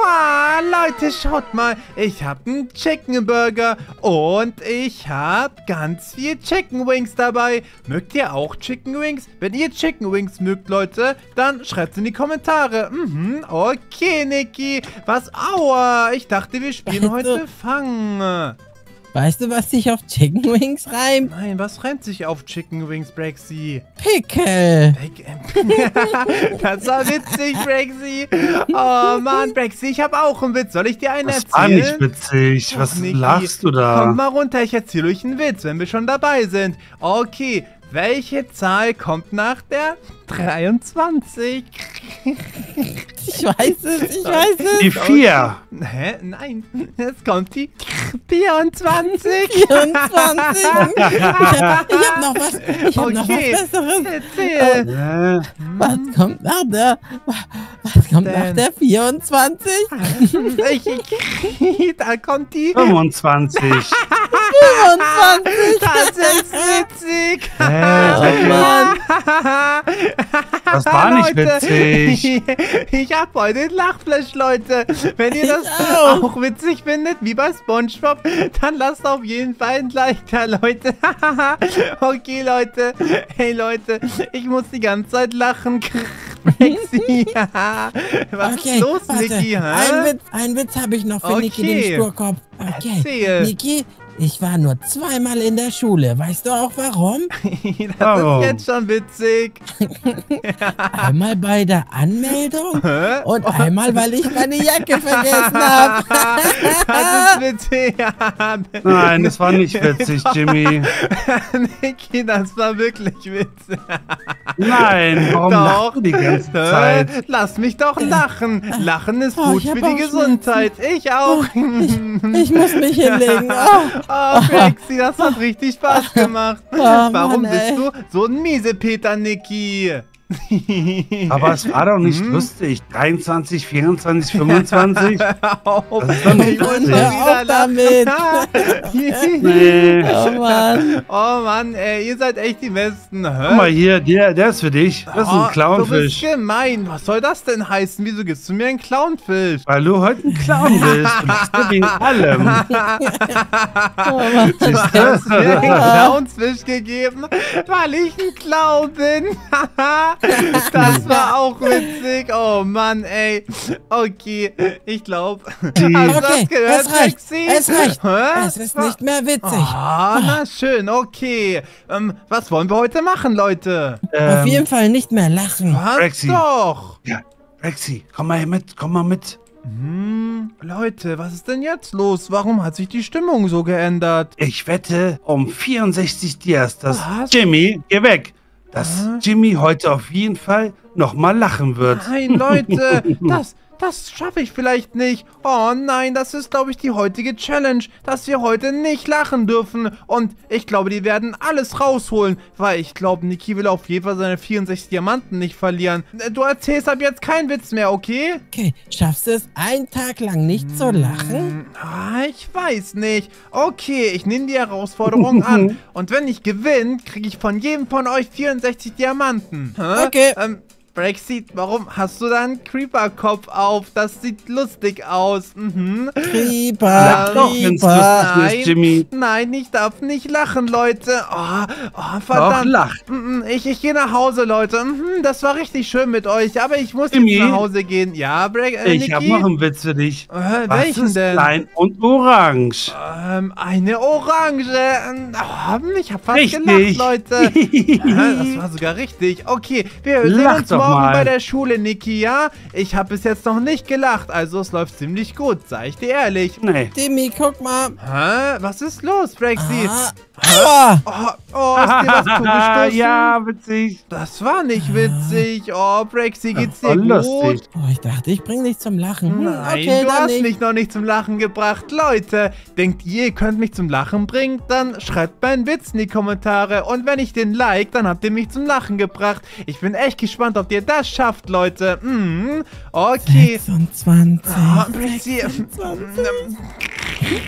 Ah, Leute, schaut mal. Ich habe einen Chicken Burger und ich habe ganz viel Chicken Wings dabei. Mögt ihr auch Chicken Wings? Wenn ihr Chicken Wings mögt, Leute, dann schreibt es in die Kommentare. Okay, Niki. Was? Aua. Ich dachte, wir spielen heute Fang. Weißt du, was sich auf Chicken Wings reimt? Nein, was reimt sich auf Chicken Wings, Brexy? Pickel. Das war witzig, Brexy. Oh Mann, Brexy, ich habe auch einen Witz. Soll ich dir einen erzählen? Das war nicht witzig. Was lachst du da? Kommt mal runter, ich erzähle euch einen Witz, wenn wir schon dabei sind. Okay, welche Zahl kommt nach der 23? Ich weiß es. Die 4. Hä? Nein, jetzt kommt die 24. 24. Ich hab noch was. Ich hab noch was Besseres. Erzähl. Was kommt nach der 24? Da kommt die 25. 25. Das ist witzig. Oh Mann. Das war nicht Leute, witzig. Ich hab heute ein Lachflash, Leute. Wenn ihr das auch witzig findet, wie bei SpongeBob, dann lasst auf jeden Fall ein Like da, Leute. Okay, Leute. Hey, Leute, ich muss die ganze Zeit lachen. Maxi. Was ist los, Niki? Ein Witz habe ich noch für Niki, den Sturkopf. Okay, Erzähl. Niki, ich war nur zweimal in der Schule. Weißt du auch warum? Das ist jetzt schon witzig. Einmal bei der Anmeldung und einmal, weil ich meine Jacke vergessen habe. Das ist witzig. Nein, das war nicht witzig, Jimmy. Niki, das war wirklich witzig. Nein, warum lachst du die ganze Zeit? Lass mich doch lachen. Lachen ist gut für die Gesundheit. Ich auch. Ich muss mich hinlegen. Oh, Brexy, das hat richtig Spaß gemacht. Warum bist du so ein Miesepeter, Niki? Aber es war doch nicht lustig. 23, 24, 25. Das ist doch nicht lustig. Hör auf damit. Nee. Oh Mann, ey, ihr seid echt die Besten. Guck mal hier, der ist für dich. Das ist ein Clownfisch. Du bist gemein. Was soll das denn heißen? Wieso gibst du mir einen Clownfisch? Weil du heute ein Clown bist. Du bist wegen allem. Du hast mir einen Clownsfisch gegeben, weil ich ein Clown bin. Das war auch witzig. Oh Mann, ey. Okay, ich glaube. Hast du das gehört, Maxi? Es reicht. Es ist nicht mehr witzig. Na schön, okay. Was wollen wir heute machen, Leute? Auf jeden Fall nicht mehr lachen. Was Brexy. doch? Ja, Brexy, komm mal hier mit, komm mal mit. Leute, was ist denn jetzt los? Warum hat sich die Stimmung so geändert? Ich wette um 64 Dias, dass Was? Jimmy, geh weg, dass Jimmy heute auf jeden Fall nochmal lachen wird. Nein, Leute, das schaffe ich vielleicht nicht. Oh nein, das ist, glaube ich, die heutige Challenge, dass wir heute nicht lachen dürfen. Und ich glaube, die werden alles rausholen, weil ich glaube, Niki will auf jeden Fall seine 64 Diamanten nicht verlieren. Du erzählst ab jetzt keinen Witz mehr, okay? Okay, schaffst du es einen Tag lang nicht zu lachen? Ich weiß nicht. Okay, ich nehme die Herausforderung an. Und wenn ich gewinne, kriege ich von jedem von euch 64 Diamanten. Okay. Brexy, warum hast du da einen Creeper-Kopf auf? Das sieht lustig aus. Creeper, Doch, wenn's lustig ist, Jimmy. Nein, ich darf nicht lachen, Leute. Oh, verdammt. Doch, lach. Ich gehe nach Hause, Leute. Das war richtig schön mit euch, aber ich muss Jimmy? jetzt nach Hause gehen. Ja, Ich habe noch einen Witz für dich. Was welchen ist denn? klein und orange? Eine Orange. Ich habe fast Richtig. gelacht, Leute. Das war sogar richtig. Okay, wir sehen Lach uns doch morgen mal. bei der Schule, Niki, ja? Ich habe bis jetzt noch nicht gelacht, also es läuft ziemlich gut, sag ich dir ehrlich. Nee. Timmy, guck mal. Was ist los, Brexy? Aua. Ist dir was zugestoßen? Ja, witzig. Das war nicht witzig. Oh, Brexy, geht's dir Voll gut? lustig. Ich dachte, ich bring dich zum Lachen. Nein, Okay, du dann hast nicht. mich noch nicht zum Lachen gebracht. Leute, denkt ihr, ihr könnt mich zum Lachen bringen? Dann schreibt meinen Witz in die Kommentare. Und wenn ich den like, dann habt ihr mich zum Lachen gebracht. Ich bin echt gespannt, ob ihr das schafft, Leute. Okay. 26. Brexy. 26.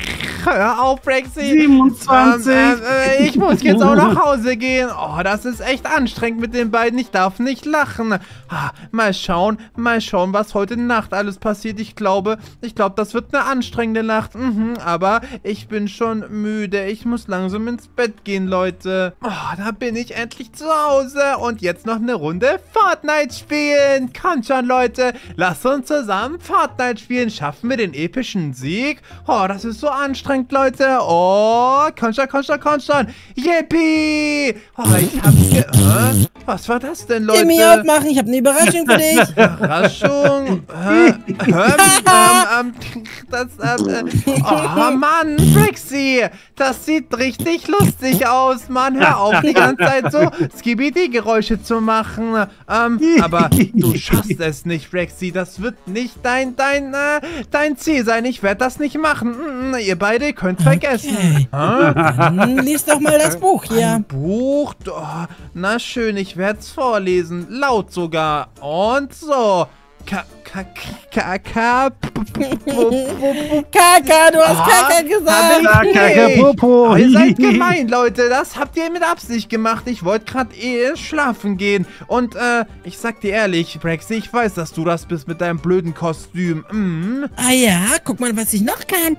hör auf, Brexy. 27. Ich muss jetzt auch nach Hause gehen. Oh, das ist echt anstrengend mit den beiden. Ich darf nicht lachen. Mal schauen, was heute Nacht alles passiert. Ich glaube, das wird eine anstrengende Nacht. Aber ich bin schon müde. Ich muss langsam ins Bett gehen, Leute. Oh, da bin ich endlich zu Hause. Und jetzt noch eine Runde Fortnite spielen. Kommt schon, Leute. Lasst uns zusammen Fortnite spielen. Schaffen wir den epischen Sieg? Oh, das ist so anstrengend, Leute. Oh, komm schon. Yippie! Oh, was war das denn, Leute? Timmy, aufmachen, ich habe eine Überraschung für dich. Überraschung? Oh Mann, Brexy, das sieht richtig lustig aus, Mann. Hör auf, die ganze Zeit so Skibidi-Geräusche zu machen. Aber du schaffst es nicht, Brexy. Das wird nicht dein Ziel sein. Ich werde das nicht machen. Ihr beide könnt vergessen. Lies doch mal das Buch hier. Ein Buch? Oh, na schön, ich werde es vorlesen. Laut sogar. Und so. Kaka, du hast Kaka gesagt. Oh, ihr seid gemein, Leute. Das habt ihr mit Absicht gemacht. Ich wollte gerade schlafen gehen. Und ich sag dir ehrlich, Brexy, ich weiß, dass du das bist mit deinem blöden Kostüm. Ah ja, guck mal, was ich noch kann.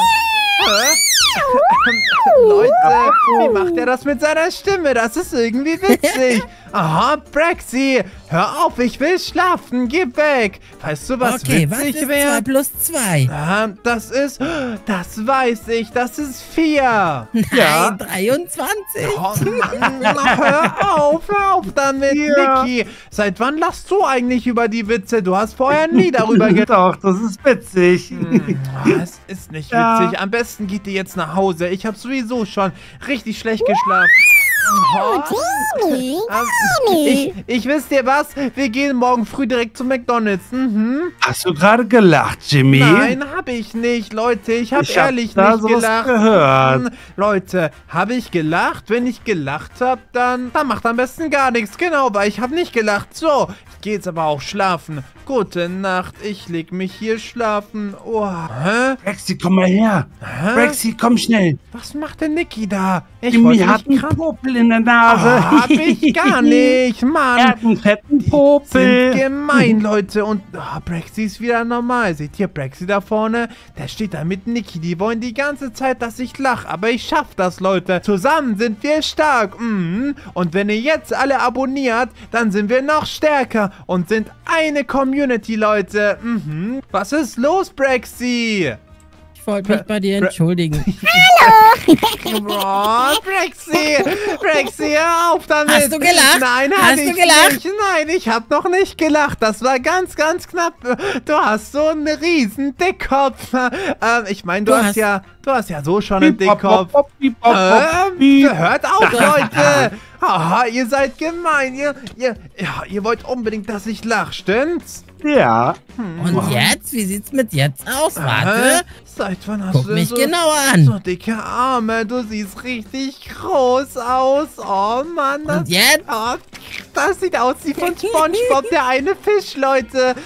Leute, wie macht er das mit seiner Stimme? Das ist irgendwie witzig. Aha, Brexy, hör auf, ich will schlafen, geh weg. Weißt du, was witzig wäre? 2 plus 2? Das weiß ich, das ist 4. Nein, 23. Oh, Mann, hör auf damit, Niki. Seit wann lachst du eigentlich über die Witze? Du hast vorher nie darüber gedacht. Doch, das ist witzig. Es ist nicht witzig. Am besten geht ihr jetzt nach Hause. Ich habe sowieso schon richtig schlecht geschlafen. Ich wisst ihr was? Wir gehen morgen früh direkt zu McDonald's. Hast du gerade gelacht, Jimmy? Nein, habe ich nicht, Leute. Ich habe ehrlich nicht gelacht. Gehört. Leute, habe ich gelacht? Wenn ich gelacht habe, dann macht am besten gar nichts. Genau, weil ich habe nicht gelacht. So, ich gehe jetzt aber auch schlafen. Gute Nacht, ich leg mich hier schlafen. Oh, Brexy, komm mal her. Brexy, komm schnell. Was macht denn Niki da? Jimmy hat einen Popel in der Nase. Hab ich gar nicht, Mann. Er hat einen fetten Popel. Sind gemein, Leute. Und Brexy ist wieder normal. Seht ihr Brexy da vorne? Der steht da mit Niki. Die wollen die ganze Zeit, dass ich lache. Aber ich schaff das, Leute. Zusammen sind wir stark. Und wenn ihr jetzt alle abonniert, dann sind wir noch stärker und sind eine Community, Leute. Was ist los, Brexy? Ich wollte mich bei dir entschuldigen. Oh, Brexy, hör auf damit. Hast du gelacht? Nein, hast du gelacht? Nicht. Nein, ich habe noch nicht gelacht. Das war ganz, ganz knapp. Du hast so einen riesen Dickkopf. Ich meine, du hast ja so schon einen Dickkopf. Hört auf, Leute. Ihr seid gemein. Ihr wollt unbedingt, dass ich lache, stimmt's? Ja. Und jetzt? Wie sieht's mit jetzt aus? Warte. Seit wann hast Guck du mich so, genauer an. so dicke Arme? Du siehst richtig groß aus. Oh Mann. Und jetzt? Das sieht aus wie von SpongeBob, der eine Fisch, Leute.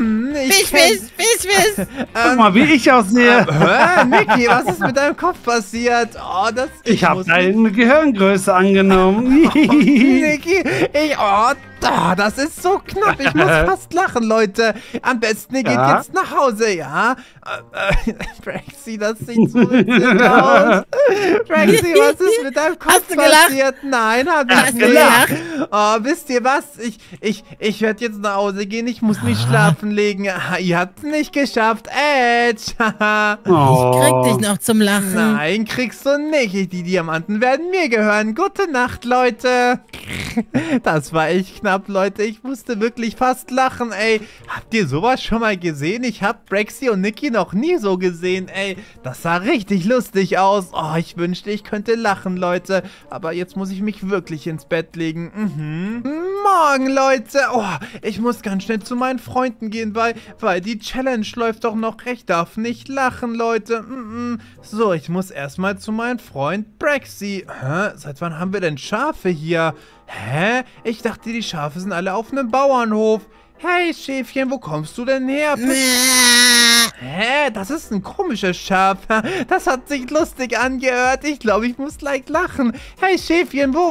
Fisch. Guck mal, wie ich aussehe. Niki, was ist mit deinem Kopf passiert? Ich habe deine Gehirngröße angenommen. Niki, das ist so knapp. Ich muss fast lachen, Leute. Am besten, ihr geht jetzt nach Hause, ja? Brexy, das sieht so witzig aus. Brexy, was ist mit deinem Kopf passiert? Nein, hab ich nicht. Gelacht? Wisst ihr was? Ich werde jetzt nach Hause gehen. Ich muss mich schlafen legen. Ihr habt's nicht geschafft. Edge. Ich krieg dich noch zum Lachen. Nein, kriegst du nicht. Die Diamanten werden mir gehören. Gute Nacht, Leute. Das war echt knapp, Leute. Ich musste wirklich fast lachen, ey. Habt ihr sowas schon mal gesehen? Ich hab Brexy und Niki noch nie so gesehen, ey. Das sah richtig lustig aus. Oh, ich wünschte, ich könnte lachen, Leute. Aber jetzt muss ich mich wirklich ins Bett legen. Morgen, Leute. Oh, ich muss ganz schnell zu meinen Freunden gehen, weil die Challenge läuft doch noch. Ich darf nicht lachen, Leute. So, ich muss erstmal zu meinem Freund Brexy. Seit wann haben wir denn Schafe hier? Hä? Ich dachte, die Schafe sind alle auf einem Bauernhof. Hey, Schäfchen, wo kommst du denn her? Hä? das ist ein komisches Schaf. Das hat sich lustig angehört. Ich glaube, ich muss gleich lachen. Hey, Schäfchen, wo?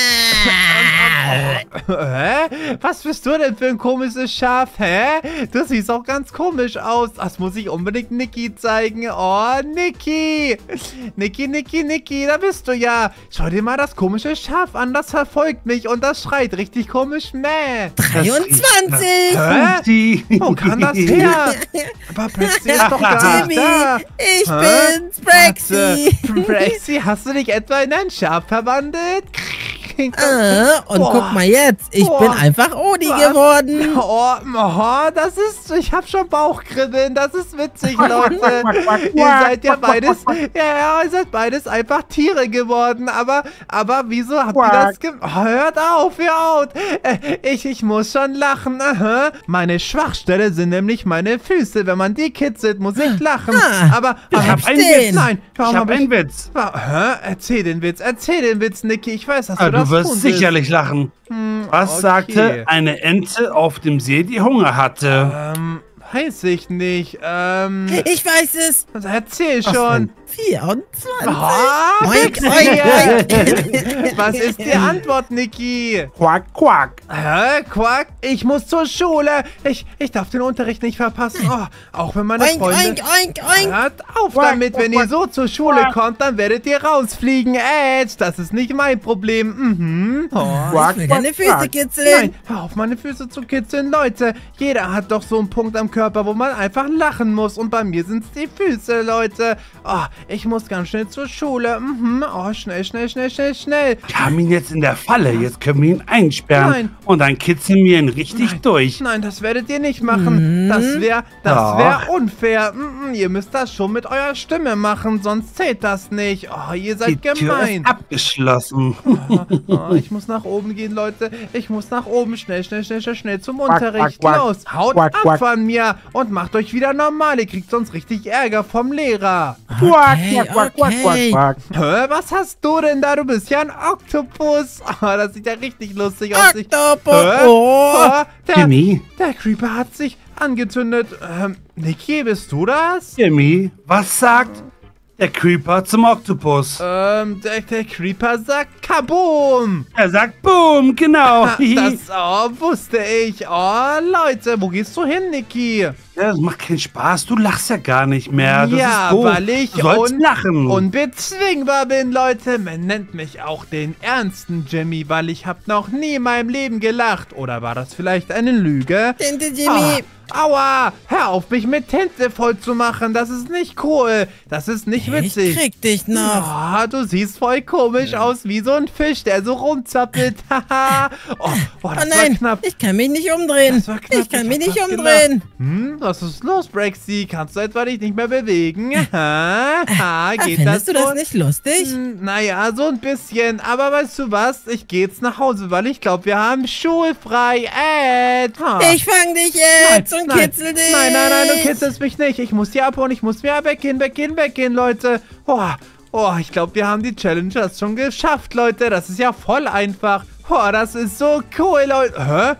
Hä? Was bist du denn für ein komisches Schaf? Hä? Du siehst auch ganz komisch aus. Das muss ich unbedingt Niki zeigen. Oh, Niki. Niki, da bist du ja. Schau dir mal das komische Schaf an. Das verfolgt mich und das schreit richtig komisch. Mäh. 23. Hä? Wo kann das her? Aber Braxy ist doch gar nicht da. Ich bin's, Braxy. Braxy, hast du dich etwa in ein Schaf verwandelt? Und guck mal jetzt, ich bin einfach Odi geworden. Ich hab schon Bauchkribbeln, das ist witzig, Leute. Ihr seid ja beides, ihr seid beides einfach Tiere geworden, aber wieso habt ihr das gemacht? Hört auf. Ich muss schon lachen. Meine Schwachstelle sind nämlich meine Füße. Wenn man die kitzelt, muss ich lachen. Aber ich hab einen Witz. Nein, ich hab einen Witz. Erzähl den Witz, Niki. Ich weiß, dass du das Du wirst sicherlich lachen. Was sagte eine Ente auf dem See, die Hunger hatte? Weiß ich nicht. Ich weiß es. Erzähl schon. 24. Oink. Was ist die Antwort, Niki? Quack, quack. Quack? Ich muss zur Schule. Ich darf den Unterricht nicht verpassen. Auch wenn meine Freunde... Oink. Hört auf damit, wenn ihr so zur Schule kommt, dann werdet ihr rausfliegen. Das ist nicht mein Problem. Ich will deine Füße kitzeln. Nein, hör auf, meine Füße zu kitzeln. Leute, jeder hat doch so einen Punkt am Körper, wo man einfach lachen muss. Und bei mir sind es die Füße, Leute. Ich muss ganz schnell zur Schule. Schnell. Wir haben ihn jetzt in der Falle. Jetzt können wir ihn einsperren. Nein. Und dann kitzeln wir ihn richtig durch. Nein, das werdet ihr nicht machen. Das wär unfair. Ihr müsst das schon mit eurer Stimme machen, sonst zählt das nicht. Ihr seid Die Tür gemein. ist abgeschlossen. Ich muss nach oben gehen, Leute. Ich muss nach oben. Schnell zum Unterricht. Los, haut ab von mir und macht euch wieder normal. Ihr kriegt sonst richtig Ärger vom Lehrer. Quack. Was hast du denn da? Du bist ja ein Oktopus. Das sieht ja richtig lustig aus. Oktopus. Jimmy? Der Creeper hat sich angezündet. Niki, bist du das? Jimmy, was sagt der Creeper zum Oktopus? Der Creeper sagt Kaboom. Er sagt Boom, genau. Das wusste ich. Leute, wo gehst du hin, Niki? Ja, das macht keinen Spaß. Du lachst ja gar nicht mehr. Das ist doof. Weil ich du sollst lachen. Unbezwingbar bin, Leute. Man nennt mich auch den ernsten Jimmy, weil ich habe noch nie in meinem Leben gelacht. Oder war das vielleicht eine Lüge? Tinte Jimmy. Aua! Hör auf, mich mit Tinte voll zu machen. Das ist nicht cool. Das ist nicht witzig. Ich krieg dich noch. Du siehst voll komisch aus, wie so ein Fisch, der so rumzappelt. Haha. Das war knapp. Ich kann mich nicht umdrehen. Das war knapp. Ich kann mich nicht umdrehen. Was ist los, Braxy? Kannst du etwa dich nicht mehr bewegen? Geht Findest du das nicht lustig? Naja, so ein bisschen. Aber weißt du was? Ich gehe jetzt nach Hause, weil ich glaube, wir haben schulfrei. Ich fang dich jetzt und kitzel dich. Nein, du kitzelst mich nicht. Ich muss hier abhauen. Ich muss wieder weggehen, Leute. Ich glaube, wir haben die Challenge jetzt schon geschafft, Leute. Das ist ja voll einfach. Das ist so cool, Leute.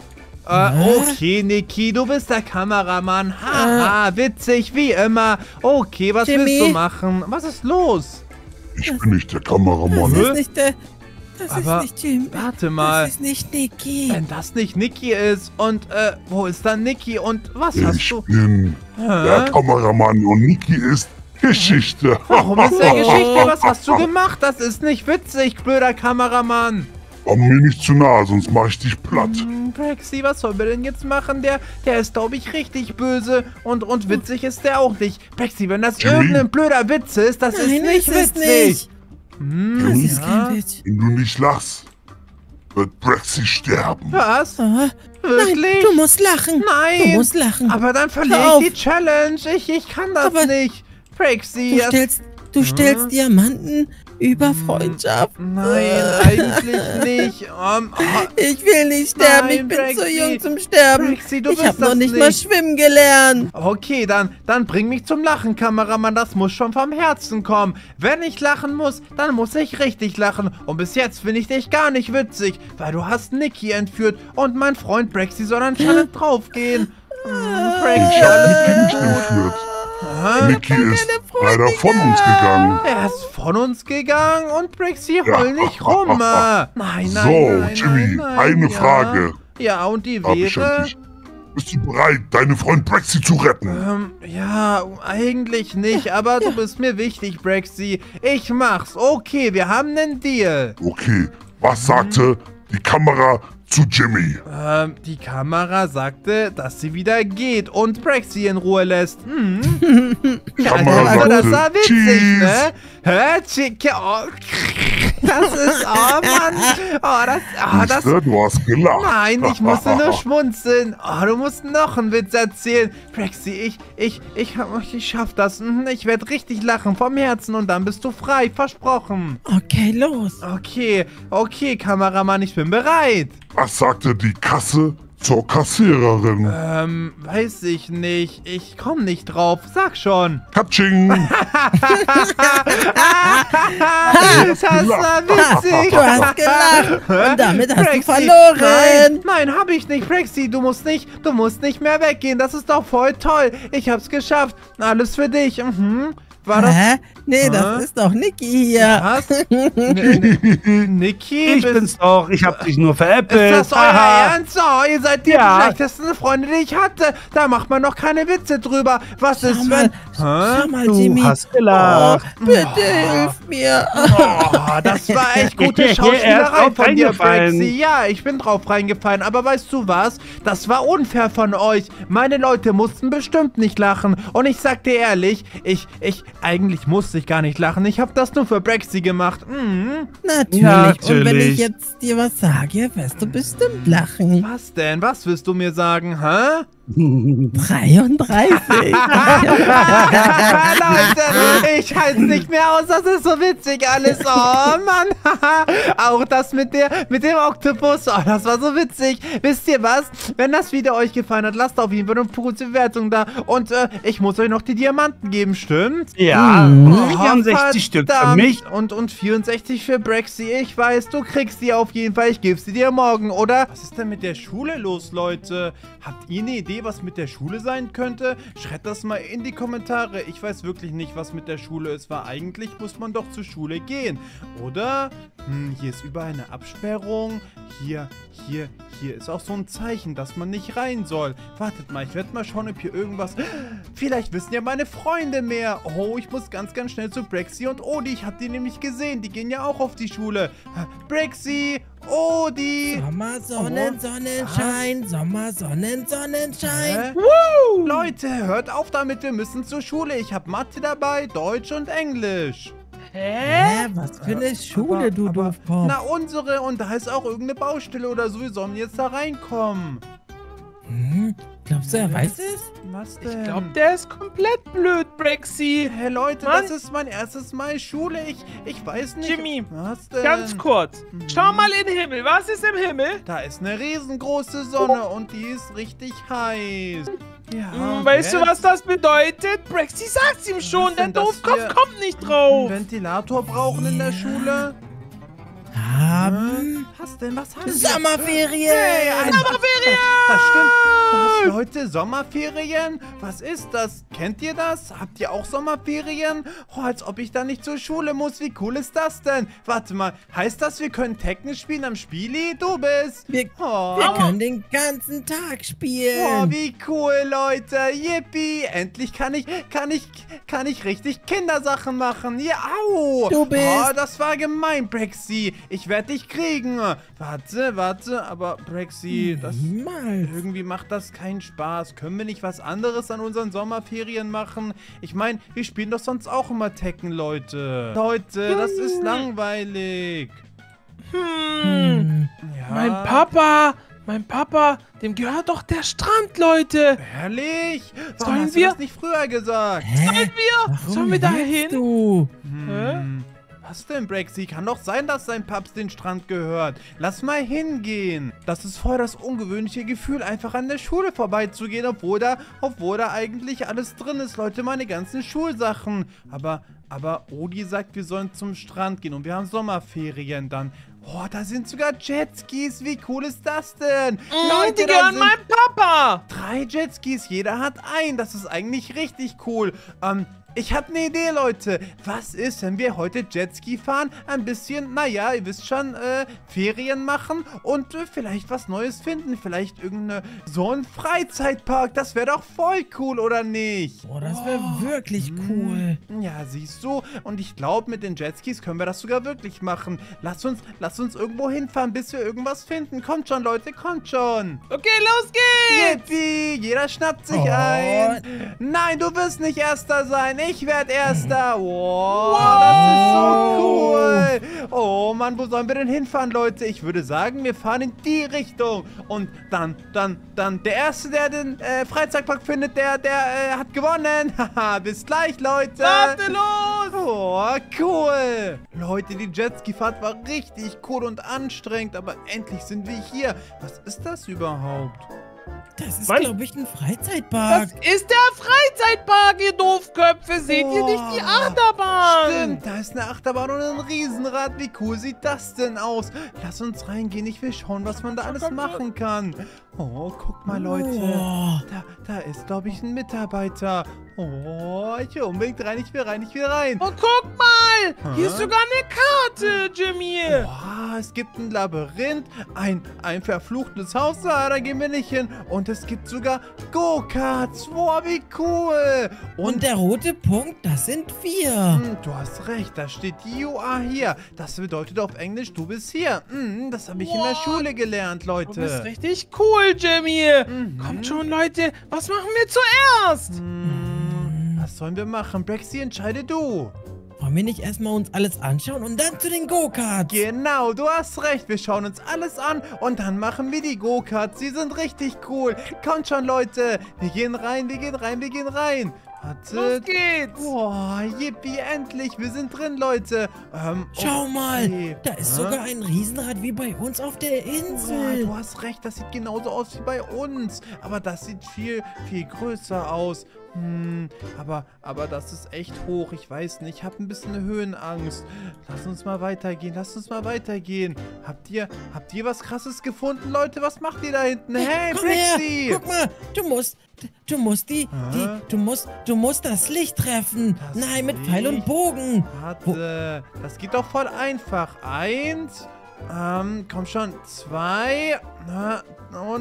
Okay, Niki, du bist der Kameramann. Haha, witzig, wie immer. Okay, was willst du machen? Was ist los? Ich bin nicht der Kameramann. Das ist nicht der... Das Aber ist nicht Jimmy. Warte mal. Das ist nicht Niki. Wenn das nicht Niki ist und, wo ist dann Niki und was hast Ich du? bin der Kameramann und Niki ist Geschichte. Warum ist der Geschichte? Was hast du gemacht? Das ist nicht witzig, blöder Kameramann. Komm mir nicht zu nah, sonst mach ich dich platt. Braxy, was sollen wir denn jetzt machen? Der ist, glaube ich, richtig böse und witzig ist der auch nicht. Braxy, wenn das irgendein blöder Witz ist, das ist nicht witzig. Das ist kein Witz. Wenn du nicht lachst, wird Braxy sterben. Was? Nein, Wirklich? du musst lachen. Nein. Du musst lachen. Aber dann verliere ich die Challenge. Ich kann das nicht. Braxy. Du stellst Diamanten über Freundschaft. Nein, eigentlich nicht. Ich will nicht sterben. Nein, ich bin Braxy. zu jung zum Sterben. Braxy, du ich bist habe noch das nicht mal schwimmen gelernt. Okay, dann bring mich zum Lachen, Kameramann. Das muss schon vom Herzen kommen. Wenn ich lachen muss, dann muss ich richtig lachen. Und bis jetzt finde ich dich gar nicht witzig, weil du hast Niki entführt und mein Freund Braxy soll anscheinend draufgehen. Braxy, Ich hab alles Niki nicht wird gut. entführt. Niki ist leider von uns gegangen. Er ist von uns gegangen und Brexy heul nicht rum. Nein, So, Jimmy, eine Frage. Ja, und die Hab ich wäre... an dich. Bist du bereit, deinen Freund Brexy zu retten? Ja, eigentlich nicht, aber du bist mir wichtig, Brexy. Ich mach's. Okay, wir haben einen Deal. Okay, was sagte die Kamera zu Jimmy? Die Kamera sagte, dass sie wieder geht und Brexy in Ruhe lässt. Kamera Also, das sagte, war witzig, Cheese. ne? Hä? Das ist, oh Mann. Das... Siehste, du hast gelacht. Nein, ich musste nur schmunzeln. Oh, du musst noch einen Witz erzählen. Brexy, ich schaff das. Ich werde richtig lachen vom Herzen und dann bist du frei. Versprochen. Okay, los. Okay, Kameramann, ich bin bereit. Was sagte die Kasse zur Kassiererin? Weiß ich nicht. Ich komm nicht drauf. Sag schon. Katsching! Das war witzig. Du hast gelacht. Und damit hast Brexy, du verloren. Nein, hab ich nicht. Brexy, du musst nicht mehr weggehen. Das ist doch voll toll. Ich hab's geschafft. Alles für dich. War das... Hä? Nee, das ist doch Niki hier. Was? Niki? Ich bin's doch, ich hab dich nur veräppelt. Ist das euer Haha. Ernst? Oh, ihr seid die schlechtesten Freunde, die ich hatte. Da macht man noch keine Witze drüber. Was ist, wenn... Schau mal, Du Jimmy. hast gelacht. Bitte hilf mir. Oh, das war echt gute Er ist Schauspielerei drauf von dir, reingefallen. Brexy. Ja, ich bin drauf reingefallen. Aber weißt du was? Das war unfair von euch. Meine Leute mussten bestimmt nicht lachen. Und ich sag dir ehrlich, eigentlich musste ich gar nicht lachen. Ich habe das nur für Brexy gemacht. Natürlich. Ja, Und wenn ich natürlich. jetzt dir was sage, wirst du bestimmt lachen. Was denn? Was willst du mir sagen, hä? 33. Leute, ich halte nicht mehr aus, das ist so witzig alles. Oh Mann, auch das mit dem Oktopus, oh, das war so witzig. Wisst ihr was? Wenn das Video euch gefallen hat, lasst auf jeden Fall eine gute Bewertung da. Und ich muss euch noch die Diamanten geben, stimmt? Ja, Oh, 64 Stück für verdammt. mich. Und 64 für Brexy. Ich weiß, du kriegst die auf jeden Fall. Ich gebe sie dir morgen, oder? Was ist denn mit der Schule los, Leute? Habt ihr eine Idee, was mit der Schule sein könnte? Schreibt das mal in die Kommentare. Ich weiß wirklich nicht, was mit der Schule ist, weil eigentlich muss man doch zur Schule gehen, oder? Hier ist überall eine Absperrung. Hier ist auch so ein Zeichen, dass man nicht rein soll. Wartet mal, ich werde mal schauen, ob hier irgendwas... Vielleicht wissen ja meine Freunde mehr. Oh, ich muss ganz schnell zu Brexy und Odi. Ich habe die nämlich gesehen. Die gehen ja auch auf die Schule. Brexy, Odi. Sommer, Sonnenschein. Sommer, Sonnenschein. Leute, hört auf damit. Wir müssen zur Schule. Ich habe Mathe dabei, Deutsch und Englisch. Hä? Was für eine Schule, du Doofkopf. Na, unsere. Und da ist auch irgendeine Baustelle oder so. Wir sollen jetzt da reinkommen. Glaubst du, er weiß es? Was denn? Ich glaube, der ist komplett blöd, Brexy. Hey Leute, Mann. das ist mein erstes Mal Schule. Ich weiß nicht. Jimmy, Was denn? ganz kurz. Schau mal in den Himmel. Was ist im Himmel? Da ist eine riesengroße Sonne und die ist richtig heiß. Ja, Weißt du, was das bedeutet? Brexy sagt's ihm schon. Der denn, dass Doofkopf wir kommt nicht einen drauf. Ventilator brauchen in der Schule? Haben Was denn? Was haben wir? Sommerferien. Hey, Sommerferien! Das stimmt. Das, Leute, Sommerferien? Was ist das? Kennt ihr das? Habt ihr auch Sommerferien? Oh, als ob ich da nicht zur Schule muss. Wie cool ist das denn? Warte mal, heißt das, wir können Tekken spielen am Spieli? Du bist. Wir können den ganzen Tag Oh, spielen. wie cool, Leute. Yippie. Endlich kann ich richtig Kindersachen machen. Ja, au. Du bist- Oh, das war gemein, Brexy. Ich werde dich kriegen. Warte. Aber Brexy, das... Niemals. Irgendwie macht das keinen Spaß. Können wir nicht was anderes an unseren Sommerferien machen? Ich meine, wir spielen doch sonst auch immer Tekken, Leute. Leute, das ist langweilig. Ja. Mein Papa, dem gehört doch der Strand, Leute. Ehrlich? Warum Sollen hast du wir? das nicht früher gesagt? Sollen wir da lügst hin? Du? Was denn, Brexy? Kann doch sein, dass sein Papst den Strand gehört. Lass mal hingehen. Das ist voll das ungewöhnliche Gefühl, einfach an der Schule vorbeizugehen, obwohl da eigentlich alles drin ist. Leute, meine ganzen Schulsachen. Aber Odi sagt, wir sollen zum Strand gehen und wir haben Sommerferien dann. Boah, da sind sogar Jetskis. Wie cool ist das denn? Die da gehören sind meinem Papa. 3 Jetskis. Jeder hat einen. Das ist eigentlich richtig cool. Ich habe eine Idee, Leute. Was ist, wenn wir heute Jetski fahren? Ein bisschen, naja, ihr wisst schon, Ferien machen und vielleicht was Neues finden. Vielleicht so ein Freizeitpark. Das wäre doch voll cool, oder nicht? Oh, das wäre wirklich cool. Ja, siehst du. Und ich glaube, mit den Jetskis können wir das sogar wirklich machen. Lasst uns irgendwo hinfahren, bis wir irgendwas finden. Kommt schon, Leute, kommt schon. Okay, los geht's. Yippie, jeder schnappt sich ein. Nein, du wirst nicht Erster sein. Ich werde Erster. Wow, das ist so cool. Oh Mann, wo sollen wir denn hinfahren, Leute? Ich würde sagen, wir fahren in die Richtung. Und dann, der Erste, der den Freizeitpark findet, der hat gewonnen. Haha, bis gleich, Leute. Warte, los. Oh, cool. Leute, die Jetski-Fahrt war richtig cool und anstrengend, aber endlich sind wir hier. Was ist das überhaupt? Das ist, Mann. glaube ich, ein Freizeitpark. Das ist der Freizeitpark, ihr Doofköpfe. Seht ihr nicht die Achterbahn? Stimmt, da ist eine Achterbahn und ein Riesenrad. Wie cool sieht das denn aus? Lass uns reingehen. Ich will schauen, was man da alles machen kann. Oh, guck mal, Leute. Oh. Da ist, glaube ich, ein Mitarbeiter. Oh, ich will unbedingt rein. Ich will rein. Und guck mal, hier ist sogar eine Karte, Jimmy. Boah, es gibt ein Labyrinth, ein verfluchtes Haus, da gehen wir nicht hin. Und es gibt sogar Go-Karts. Boah, wie cool. Und der rote Punkt, das sind wir. Du hast recht, da steht You are here. Das bedeutet auf Englisch, du bist hier. Das habe ich in der Schule gelernt, Leute. Du bist richtig cool, Jimmy. Kommt schon, Leute. Was machen wir zuerst? Was sollen wir machen? Brexy, entscheide du. Wollen wir nicht erstmal uns alles anschauen und dann zu den Go-Karts? Genau, du hast recht. Wir schauen uns alles an und dann machen wir die Go-Karts. Die sind richtig cool. Kommt schon, Leute. Wir gehen rein. Wartet. Los geht's. Boah, yippie, endlich. Wir sind drin, Leute. Schau mal, okay. da ist sogar ein Riesenrad wie bei uns auf der Boah, Insel. du hast recht, das sieht genauso aus wie bei uns. Aber das sieht viel, viel größer aus. Aber das ist echt hoch. Ich weiß nicht, ich habe ein bisschen Höhenangst. Lass uns mal weitergehen. Habt ihr was Krasses gefunden, Leute? Was macht ihr da hinten? Hey, Komm Brixie! her, guck mal, du musst das Licht treffen. Das Nein, mit Licht? Pfeil und Bogen. Warte, das geht doch voll einfach. 1, komm schon, 2, und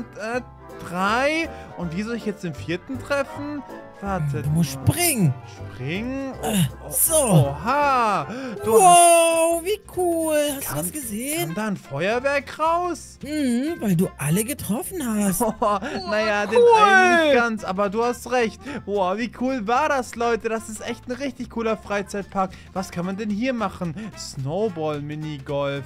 3. Und wie soll ich jetzt den 4. treffen? Warte. Du musst springen. Springen? So. Oha. Wow, wie cool. Hast du das Kam gesehen? da ein Feuerwerk raus? Weil du alle getroffen hast. Naja, den einen nicht ganz, aber du hast recht. Boah, wie cool war das, Leute? Das ist echt ein richtig cooler Freizeitpark. Was kann man denn hier machen? Snowball, Minigolf.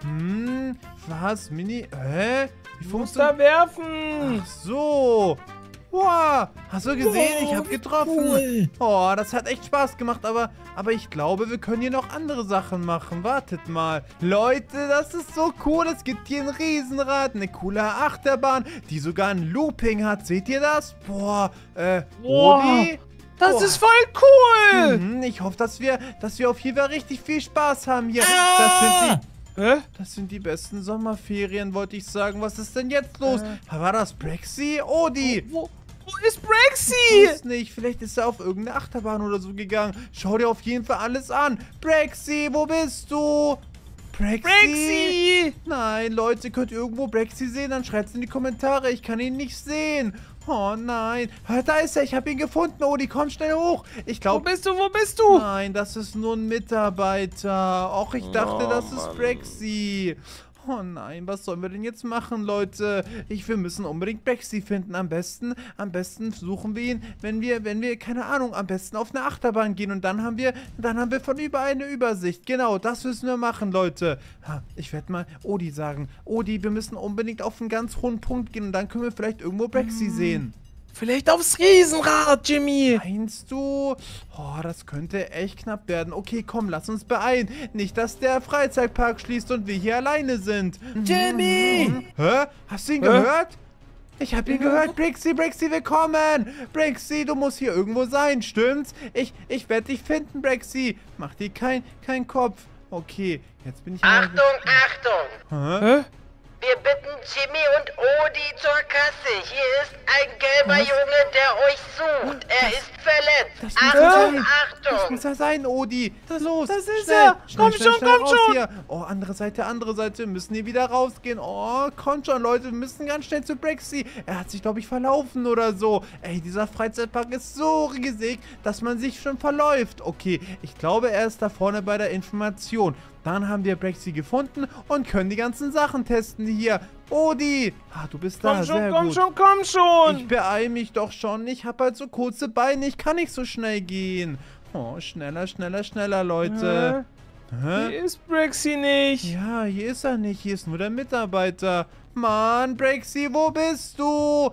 Was? Wie Muss da werfen. Ach so. Wow, hast du gesehen? Wow, ich habe wie getroffen. cool. Oh, das hat echt Spaß gemacht, aber ich glaube, wir können hier noch andere Sachen machen. Wartet mal. Leute, das ist so cool. Es gibt hier ein Riesenrad, eine coole Achterbahn, die sogar ein Looping hat. Seht ihr das? Boah, Rudi? Das ist voll cool. Ich hoffe, dass wir auf jeden Fall richtig viel Spaß haben hier. Das sind die besten Sommerferien, wollte ich sagen. Was ist denn jetzt los? War das Brexy? Odi! Wo ist Brexy? Ich weiß nicht. Vielleicht ist er auf irgendeine Achterbahn oder so gegangen. Schau dir auf jeden Fall alles an. Brexy, wo bist du? Brexy! Nein, Leute, könnt ihr irgendwo Brexy sehen? Dann schreibt es in die Kommentare. Ich kann ihn nicht sehen. Oh nein. Da ist er. Ich habe ihn gefunden. Odi, komm schnell hoch. Ich glaube... Wo bist du? Nein, das ist nur ein Mitarbeiter. Och, ich dachte, das ist Brexy. Oh nein, was sollen wir denn jetzt machen, Leute? Wir müssen unbedingt Brexy finden. Am besten suchen wir ihn, wenn wir, keine Ahnung, am besten auf eine Achterbahn gehen. Und dann haben wir von überall eine Übersicht. Genau, das müssen wir machen, Leute. Ich werde mal Odi sagen. Odi, wir müssen unbedingt auf einen ganz hohen Punkt gehen. Und dann können wir vielleicht irgendwo Brexy sehen. Vielleicht aufs Riesenrad, Jimmy. Meinst du? Oh, das könnte echt knapp werden. Okay, komm, lass uns beeilen. Nicht, dass der Freizeitpark schließt und wir hier alleine sind. Jimmy! Hä? Hast du ihn gehört? Ich hab ihn gehört. Brixie, willkommen. Brixie, du musst hier irgendwo sein, stimmt's? Ich werde dich finden, Brixie. Mach dir keinen Kopf. Okay, jetzt bin ich... Achtung, Achtung! Hä? Hä? Wir bitten Jimmy und Odi zur Kasse. Hier ist ein gelber Was? Junge, der euch sucht. Er ist verletzt. Das muss er Achtung, sein. Das Achtung! muss er sein, Odi. Los, das ist schnell, er. Schnell, Komm schnell, schon, schnell komm raus schon. Hier. Oh, andere Seite. Wir müssen hier wieder rausgehen. Oh, kommt schon, Leute. Wir müssen ganz schnell zu Brexy. Er hat sich, glaube ich, verlaufen oder so. Ey, dieser Freizeitpark ist so riesig, dass man sich schon verläuft. Okay, ich glaube, er ist da vorne bei der Information. Dann haben wir Brexy gefunden und können die ganzen Sachen testen hier. Odi, du bist da, Komm schon, sehr komm gut. schon, komm schon. Ich beeil mich doch schon. Ich habe halt so kurze Beine. Ich kann nicht so schnell gehen. Oh, schneller, Leute. Hä? Hier ist Brexy nicht. Ja, hier ist er nicht. Hier ist nur der Mitarbeiter. Mann, Brexy, wo bist du?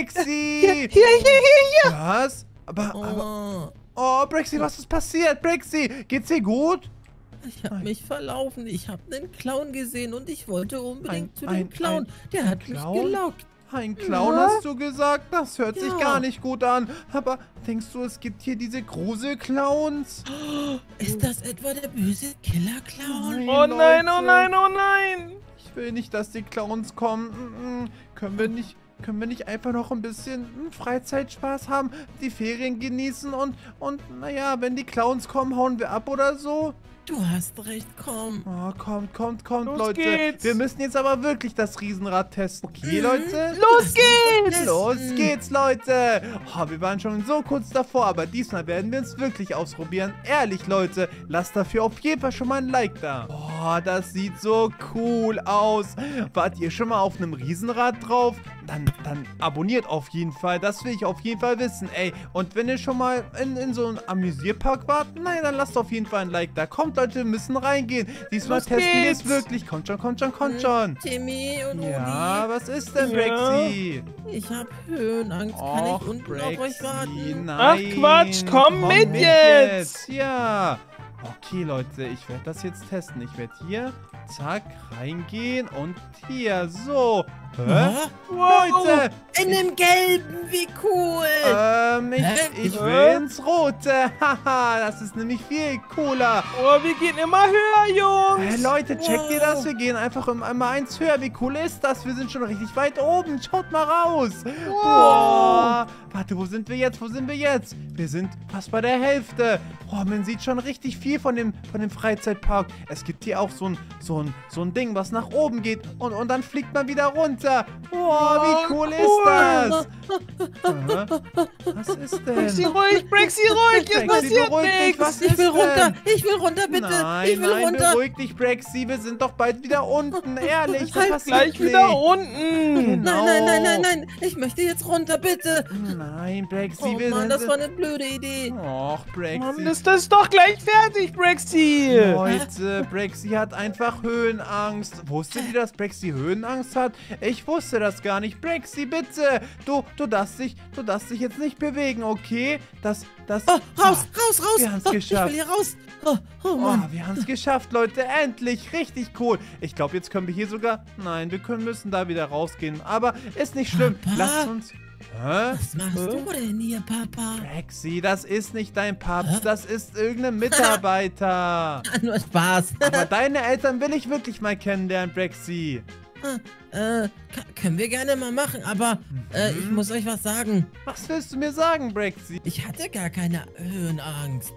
Brexy! Hier. Was? Aber, Oh, oh, Brexy, was ist passiert? Brexy, geht's dir gut? ich habe mich verlaufen. Ich habe einen Clown gesehen und ich wollte unbedingt zu dem ein Clown. Der hat mich Clown? gelockt. Ein Clown, hast du gesagt? Das hört sich Ja. gar nicht gut an. Aber denkst du, es gibt hier diese Gruselclowns? Ist das etwa der böse Killer-Clown? Oh nein, oh Leute. nein, oh nein. Ich will nicht, dass die Clowns kommen. Können wir nicht einfach noch ein bisschen Freizeitspaß haben, die Ferien genießen und naja, wenn die Clowns kommen, hauen wir ab oder so? Du hast recht, komm. Oh, kommt, Los Leute. geht's. Wir müssen jetzt aber wirklich das Riesenrad testen. Okay, Leute? Los geht's. Los geht's, Leute! Oh, wir waren schon so kurz davor, aber diesmal werden wir es wirklich ausprobieren. Ehrlich, Leute, lasst dafür auf jeden Fall schon mal ein Like da. Oh, das sieht so cool aus. Wart ihr schon mal auf einem Riesenrad drauf? Dann abonniert auf jeden Fall. Das will ich auf jeden Fall wissen, ey. Und wenn ihr schon mal in so einem Amüsierpark wart, nein, dann lasst auf jeden Fall ein Like da. Kommt, Leute, wir müssen reingehen. Diesmal Los testen wir es geht's. wirklich. Kommt schon. Timmy und Ja, was ist denn, Ja. Odi, Brexy? ich habe Höhenangst. Kann ich unten auf euch warten? Nein. Ach, Quatsch, komm mit jetzt. Ja. Okay, Leute, ich werde das jetzt testen. Ich werde hier, zack, reingehen und hier, so. Hä? Hä? Leute, In dem Gelben, wie cool. Hä? ich will ins Rote. Haha, das ist nämlich viel cooler. Oh, wir gehen immer höher, Jungs. Hey, Leute, checkt ihr Wow. das? Wir gehen einfach immer eins höher. Wie cool ist das? Wir sind schon richtig weit oben. Schaut mal raus. Wow. Warte, wo sind wir jetzt? Wir sind fast bei der Hälfte. Oh, man sieht schon richtig viel von dem Freizeitpark. Es gibt hier auch so ein Ding, was nach oben geht. Und dann fliegt man wieder runter. Wow, wie cool ist das? Was ist Brexy denn? ruhig, Brexy ruhig. Jetzt Brexy, passiert beruhig dich. nichts. Was Ich ist will runter. denn? Ich will runter, bitte. Nein, ich will runter. beruhig dich, Brexy. Wir sind doch bald wieder unten. Ehrlich, das Halt passiert Gleich wieder nicht. unten. Genau. Nein. Ich möchte jetzt runter, bitte. Nein, Brexy, Oh wir Mann, sind... das war eine blöde Idee. Och, Brexy. Mann, das ist doch gleich fertig, Brexy. Leute, Brexy hat einfach Höhenangst. Wusstet ihr, dass Brexy Höhenangst hat? Ich wusste das gar nicht. Brexy, bitte. Du darfst dich jetzt nicht bewegen, okay? Das... Oh, raus. Wir haben's Oh, geschafft. Ich will hier raus. Oh Oh, Mann. wir haben es geschafft, Leute. Endlich. Richtig cool. Ich glaube, jetzt können wir hier sogar... Nein, müssen da wieder rausgehen. Aber ist nicht schlimm. Papa? Lasst uns... Hä? Was machst du denn hier, Papa? Brexy, das ist nicht dein Papst. Hä? Das ist irgendein Mitarbeiter. Nur Spaß. Aber deine Eltern will ich wirklich mal kennenlernen, Brexy. Können wir gerne mal machen, aber ich muss euch was sagen. Was willst du mir sagen, Brexy? Ich hatte gar keine Höhenangst.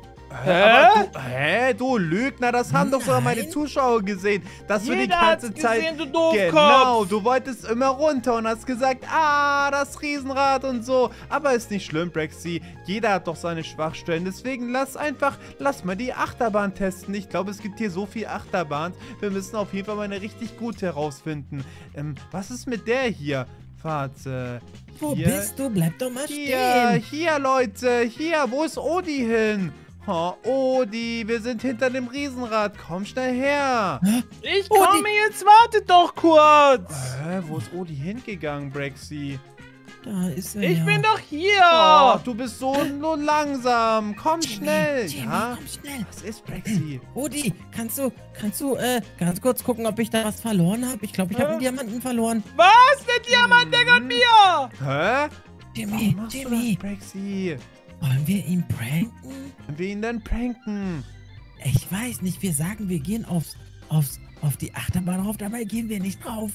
Du Lügner, das haben doch sogar meine Nein. Zuschauer gesehen, dass du die Jeder ganze hat's Zeit... gesehen, du Doofkopf. Genau, du wolltest immer runter und hast gesagt, das Riesenrad und so. Aber ist nicht schlimm, Brexy. Jeder hat doch seine Schwachstellen. Deswegen lass mal die Achterbahn testen. Ich glaube, es gibt hier so viel Achterbahn. Wir müssen auf jeden Fall mal eine richtig gute herausfinden. Was ist mit der hier? Warte. Wo Hier. bist du? Bleib doch mal Hier, stehen. Leute, hier, wo ist Odi hin? Oh, Odi, wir sind hinter dem Riesenrad, komm schnell her. Ich komme jetzt, wartet doch kurz. Wo ist Odi hingegangen, Brexy? Da ist er. Ich ja. bin doch hier. Oh, du bist so langsam, komm schnell. Jimmy, Ja, komm schnell. was ist Brexy? Odi, kannst du ganz kurz gucken, ob ich da was verloren habe? Ich glaube, ich habe einen Diamanten verloren. Was? Der Diamant, der gehört mir. Hä? Jimmy, Warum machst du Jimmy, das, Brexy? wollen wir ihn pranken? Wollen wir ihn denn pranken? Ich weiß nicht, wir sagen, wir gehen auf die Achterbahn rauf, dabei gehen wir nicht drauf.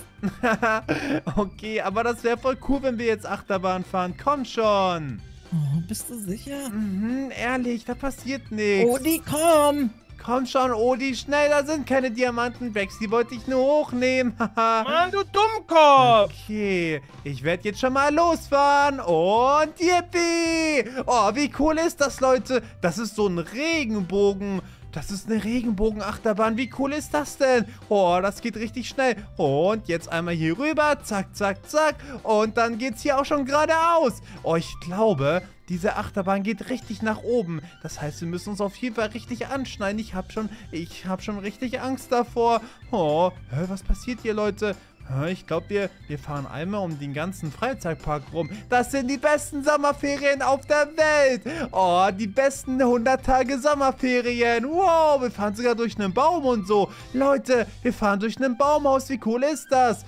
Okay, aber das wäre voll cool, wenn wir jetzt Achterbahn fahren. Komm schon. Oh, bist du sicher? Mhm, ehrlich, da passiert nichts. Odi, komm! Komm schon, Odi, schnell, da sind keine Diamanten. Brexy wollte ich nur hochnehmen. Mann, du Dummkopf. Okay, ich werde jetzt schon mal losfahren und yippie! Oh, wie cool ist das, Leute? Das ist so ein Regenbogen. Das ist eine Regenbogen-Achterbahn. Wie cool ist das denn? Oh, das geht richtig schnell. Und jetzt einmal hier rüber. Zack, zack, zack. Und dann geht's hier auch schon geradeaus. Oh, ich glaube, diese Achterbahn geht richtig nach oben. Das heißt, wir müssen uns auf jeden Fall richtig anschneiden. Ich hab schon richtig Angst davor. Oh, was passiert hier, Leute? Ich glaube, wir fahren einmal um den ganzen Freizeitpark rum. Das sind die besten Sommerferien auf der Welt. Oh, die besten 100 Tage Sommerferien. Wow, wir fahren sogar durch einen Baum und so. Leute, wir fahren durch ein Baumhaus. Wie cool ist das?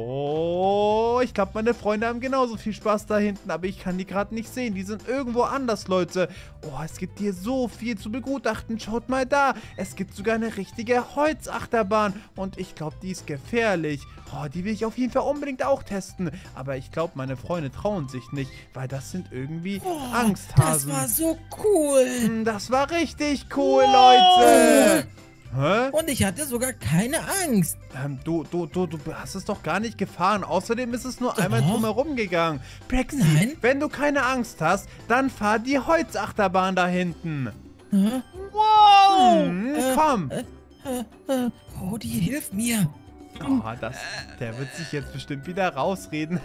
Oh, ich glaube, meine Freunde haben genauso viel Spaß da hinten, aber ich kann die gerade nicht sehen. Die sind irgendwo anders, Leute. Oh, es gibt hier so viel zu begutachten. Schaut mal da. Es gibt sogar eine richtige Holzachterbahn. Und ich glaube, die ist gefährlich. Oh, die will ich auf jeden Fall unbedingt auch testen. Aber ich glaube, meine Freunde trauen sich nicht, weil das sind irgendwie Angsthasen. Das war so cool. Das war richtig cool, Leute. Hä? Und ich hatte sogar keine Angst. Du hast es doch gar nicht gefahren. Außerdem ist es nur einmal drumherum gegangen. Brexy, Nein. wenn du keine Angst hast, dann fahr die Holzachterbahn da hinten. Wow. Komm. Odi, hilf mir. Oh, der wird sich jetzt bestimmt wieder rausreden.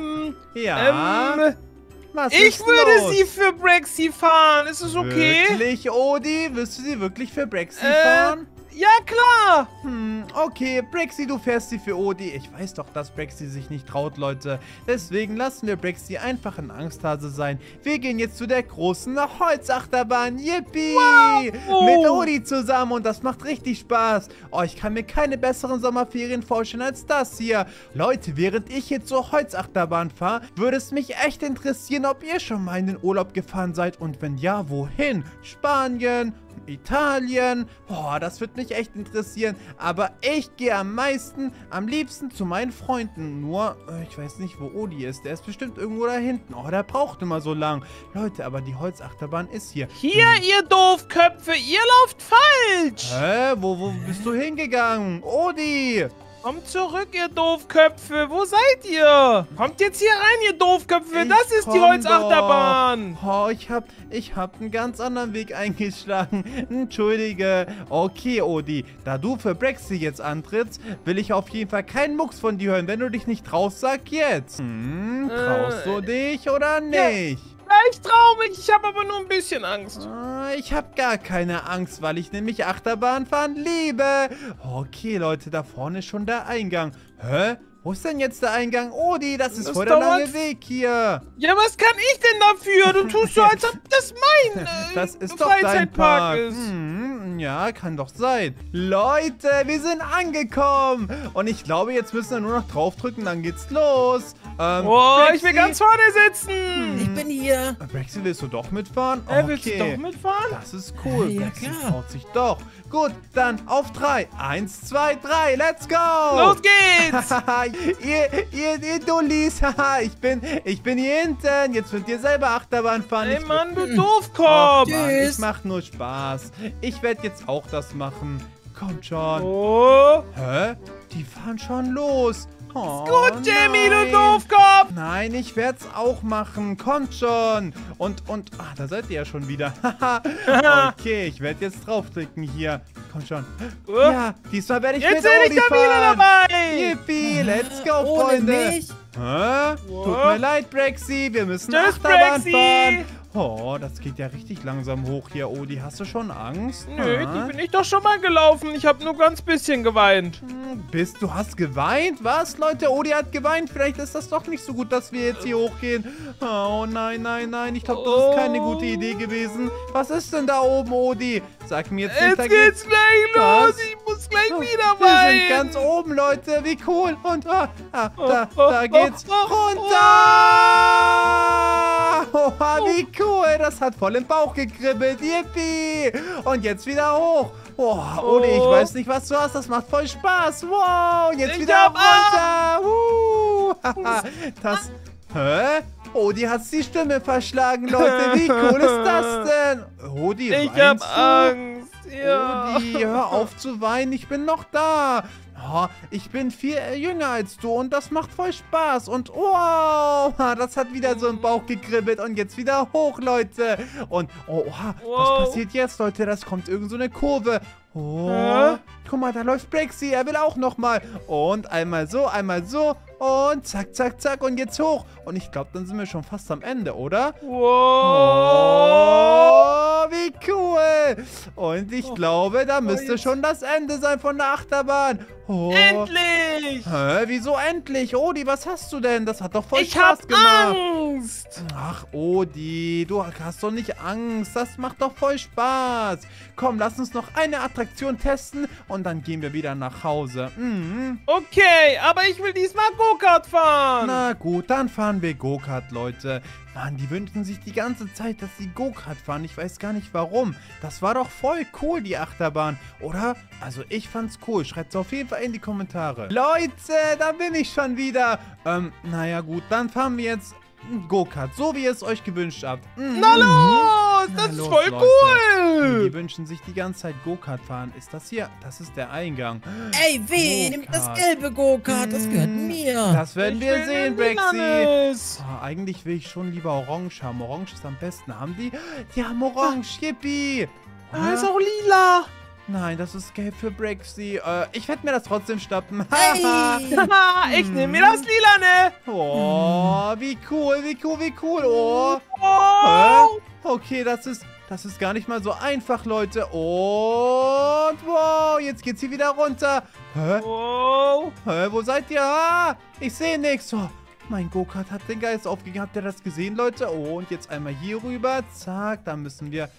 Ja. Was Ich ist würde los? sie für Brexy fahren. Ist es okay? Wirklich, Odi? Wirst du sie wirklich für Brexy fahren? Ja, klar. Okay, Brexy, du fährst sie für Odi. Ich weiß doch, dass Brexy sich nicht traut, Leute. Deswegen lassen wir Brexy einfach ein Angsthase sein. Wir gehen jetzt zu der großen Holzachterbahn. Yippie! Wow. Mit Odi zusammen und das macht richtig Spaß. Oh, ich kann mir keine besseren Sommerferien vorstellen als das hier. Leute, während ich jetzt zur Holzachterbahn fahre, würde es mich echt interessieren, ob ihr schon mal in den Urlaub gefahren seid und wenn ja, wohin? Spanien? Italien. Boah, das wird mich echt interessieren. Aber ich gehe am liebsten zu meinen Freunden. Nur, ich weiß nicht, wo Odi ist. Der ist bestimmt irgendwo da hinten. Oh, der braucht immer so lang. Leute, aber die Holzachterbahn ist hier. Hier, ihr Doofköpfe, ihr lauft falsch. Hä? Wo bist du hingegangen? Odi! Kommt zurück, ihr Doofköpfe. Wo seid ihr? Kommt jetzt hier rein, ihr Doofköpfe. Das ist die Holzachterbahn. Oh, ich hab einen ganz anderen Weg eingeschlagen. Entschuldige. Okay, Odi, da du für Brexy jetzt antrittst, will ich auf jeden Fall keinen Mucks von dir hören. Wenn du dich nicht traust, sag jetzt. Traust du dich oder nicht? Ja, ich trau mich. Ich habe aber nur ein bisschen Angst. Ich habe gar keine Angst, weil ich nämlich Achterbahn fahren liebe. Okay, Leute, da vorne ist schon der Eingang. Hä? Wo ist denn jetzt der Eingang? Odi, das ist voll der lange Weg hier. Ja, was kann ich denn dafür? Du tust so, als ob das mein das ist doch dein Park. ist. Ja, kann doch sein. Leute, wir sind angekommen. Und ich glaube, jetzt müssen wir nur noch draufdrücken, dann geht's los. Brexy, ich will ganz vorne sitzen. Ich bin hier. Brexy, willst du doch mitfahren? Willst du doch mitfahren? Das ist cool. Ja, Brexy klar. traut sich doch. Gut, dann auf 3. 1, 2, 3, let's go. Los geht's. ihr Dullis. ich bin hier hinten. Jetzt könnt ihr selber Achterbahn fahren. Ey, Mann, du Doofkopf. Mann, Tschüss. ich mach nur Spaß. Ich werde jetzt auch das machen. Kommt schon. Oh. Hä? Die fahren schon los. Oh, Gut, Jamie, nein. du Doofkopf. Nein, ich werde es auch machen. Kommt schon. Und, da seid ihr ja schon wieder. Okay, ich werde jetzt draufdrücken hier. Kommt schon. Ja, diesmal werde ich Jetzt mit bin ich Odi da wieder fahren. dabei. Yippie, let's go, Ohne Freunde. mich. Hä? Tut mir leid, Brexy. Wir müssen Tschüss, Achterbahn Brexy. fahren. Oh, das geht ja richtig langsam hoch hier, Odi. Hast du schon Angst? Nö, die bin ich doch schon mal gelaufen. Ich habe nur ganz bisschen geweint. Du hast geweint? Was, Leute? Odi hat geweint. Vielleicht ist das doch nicht so gut, dass wir jetzt hier hochgehen. Oh, nein, nein, nein. Ich glaube, das ist keine gute Idee gewesen. Was ist denn da oben, Odi? Sag mir jetzt nicht, da Jetzt geht's gleich los. Was? Ich muss gleich wieder Wir weinen. sind ganz oben, Leute. Wie cool. Und da Oh, geht's oh, runter. Oha, wie cool. Das hat voll im Bauch gekribbelt. Yippie. Und jetzt wieder hoch. Oh, Odi, ich weiß nicht, was du hast. Das macht voll Spaß. Wow, und jetzt Ich wieder hab runter. Das... Hä? Odi hat die Stimme verschlagen, Leute. Wie cool ist das denn? Odi, Ich hab weinst du? Angst. Ja. Odi, hör auf zu weinen, ich bin noch da. Oh, ich bin viel jünger als du und das macht voll Spaß. Und wow, das hat wieder so im Bauch gekribbelt und jetzt wieder hoch, Leute. Und oha, was passiert jetzt, Leute? Das kommt irgend so eine Kurve. Oh, guck mal, da läuft Brexy. Er will auch nochmal. Und einmal so und zack, zack, zack und jetzt hoch. Und ich glaube, dann sind wir schon fast am Ende, oder? Wow. Oh, wie cool. Und ich glaube, da müsste schon das Ende sein von der Achterbahn. Oh. Endlich. Hä, wieso endlich? Odi, was hast du denn? Das hat doch voll Ich Spaß hab gemacht. Angst. Ach, Odi, du hast doch nicht Angst. Das macht doch voll Spaß. Komm, lass uns noch eine Attraktion testen und dann gehen wir wieder nach Hause. Mhm. Okay, aber ich will diesmal Go-Kart fahren. Na gut, dann fahren wir Go-Kart, Leute. Mann, die wünschen sich die ganze Zeit, dass sie Go-Kart fahren. Ich weiß gar nicht warum. Das war doch voll cool, die Achterbahn, oder? Also ich fand's cool. Schreibt's auf jeden Fall in die Kommentare. Leute, da bin ich schon wieder. Naja gut, dann fahren wir jetzt Go-Kart, so wie ihr es euch gewünscht habt. Na los, das ist voll cool. Die wünschen sich die ganze Zeit Go-Kart fahren. Ist das hier? Das ist der Eingang. Ey, weh, nimm das gelbe Go-Kart, das gehört mir. Das werden wir sehen, Brexy. Lilanes. Oh, eigentlich will ich schon lieber Orange haben. Orange ist am besten. Haben die? Die haben Orange, yippie. Da ist auch lila. Nein, das ist gelb für Brexy. Ich werde mir das trotzdem schnappen. Hey. Haha, ich nehme mir das Lilane. Oh, wie cool, wie cool, wie cool. Oh. Oh. Okay, das ist gar nicht mal so einfach, Leute. Und wow, jetzt geht's hier wieder runter. Hä? Oh. Hä, wo seid ihr? Ah, ich sehe nichts. Oh, mein Go-Kart hat den Geist aufgegeben. Habt ihr das gesehen, Leute? Oh, und jetzt einmal hier rüber. Zack, dann müssen wir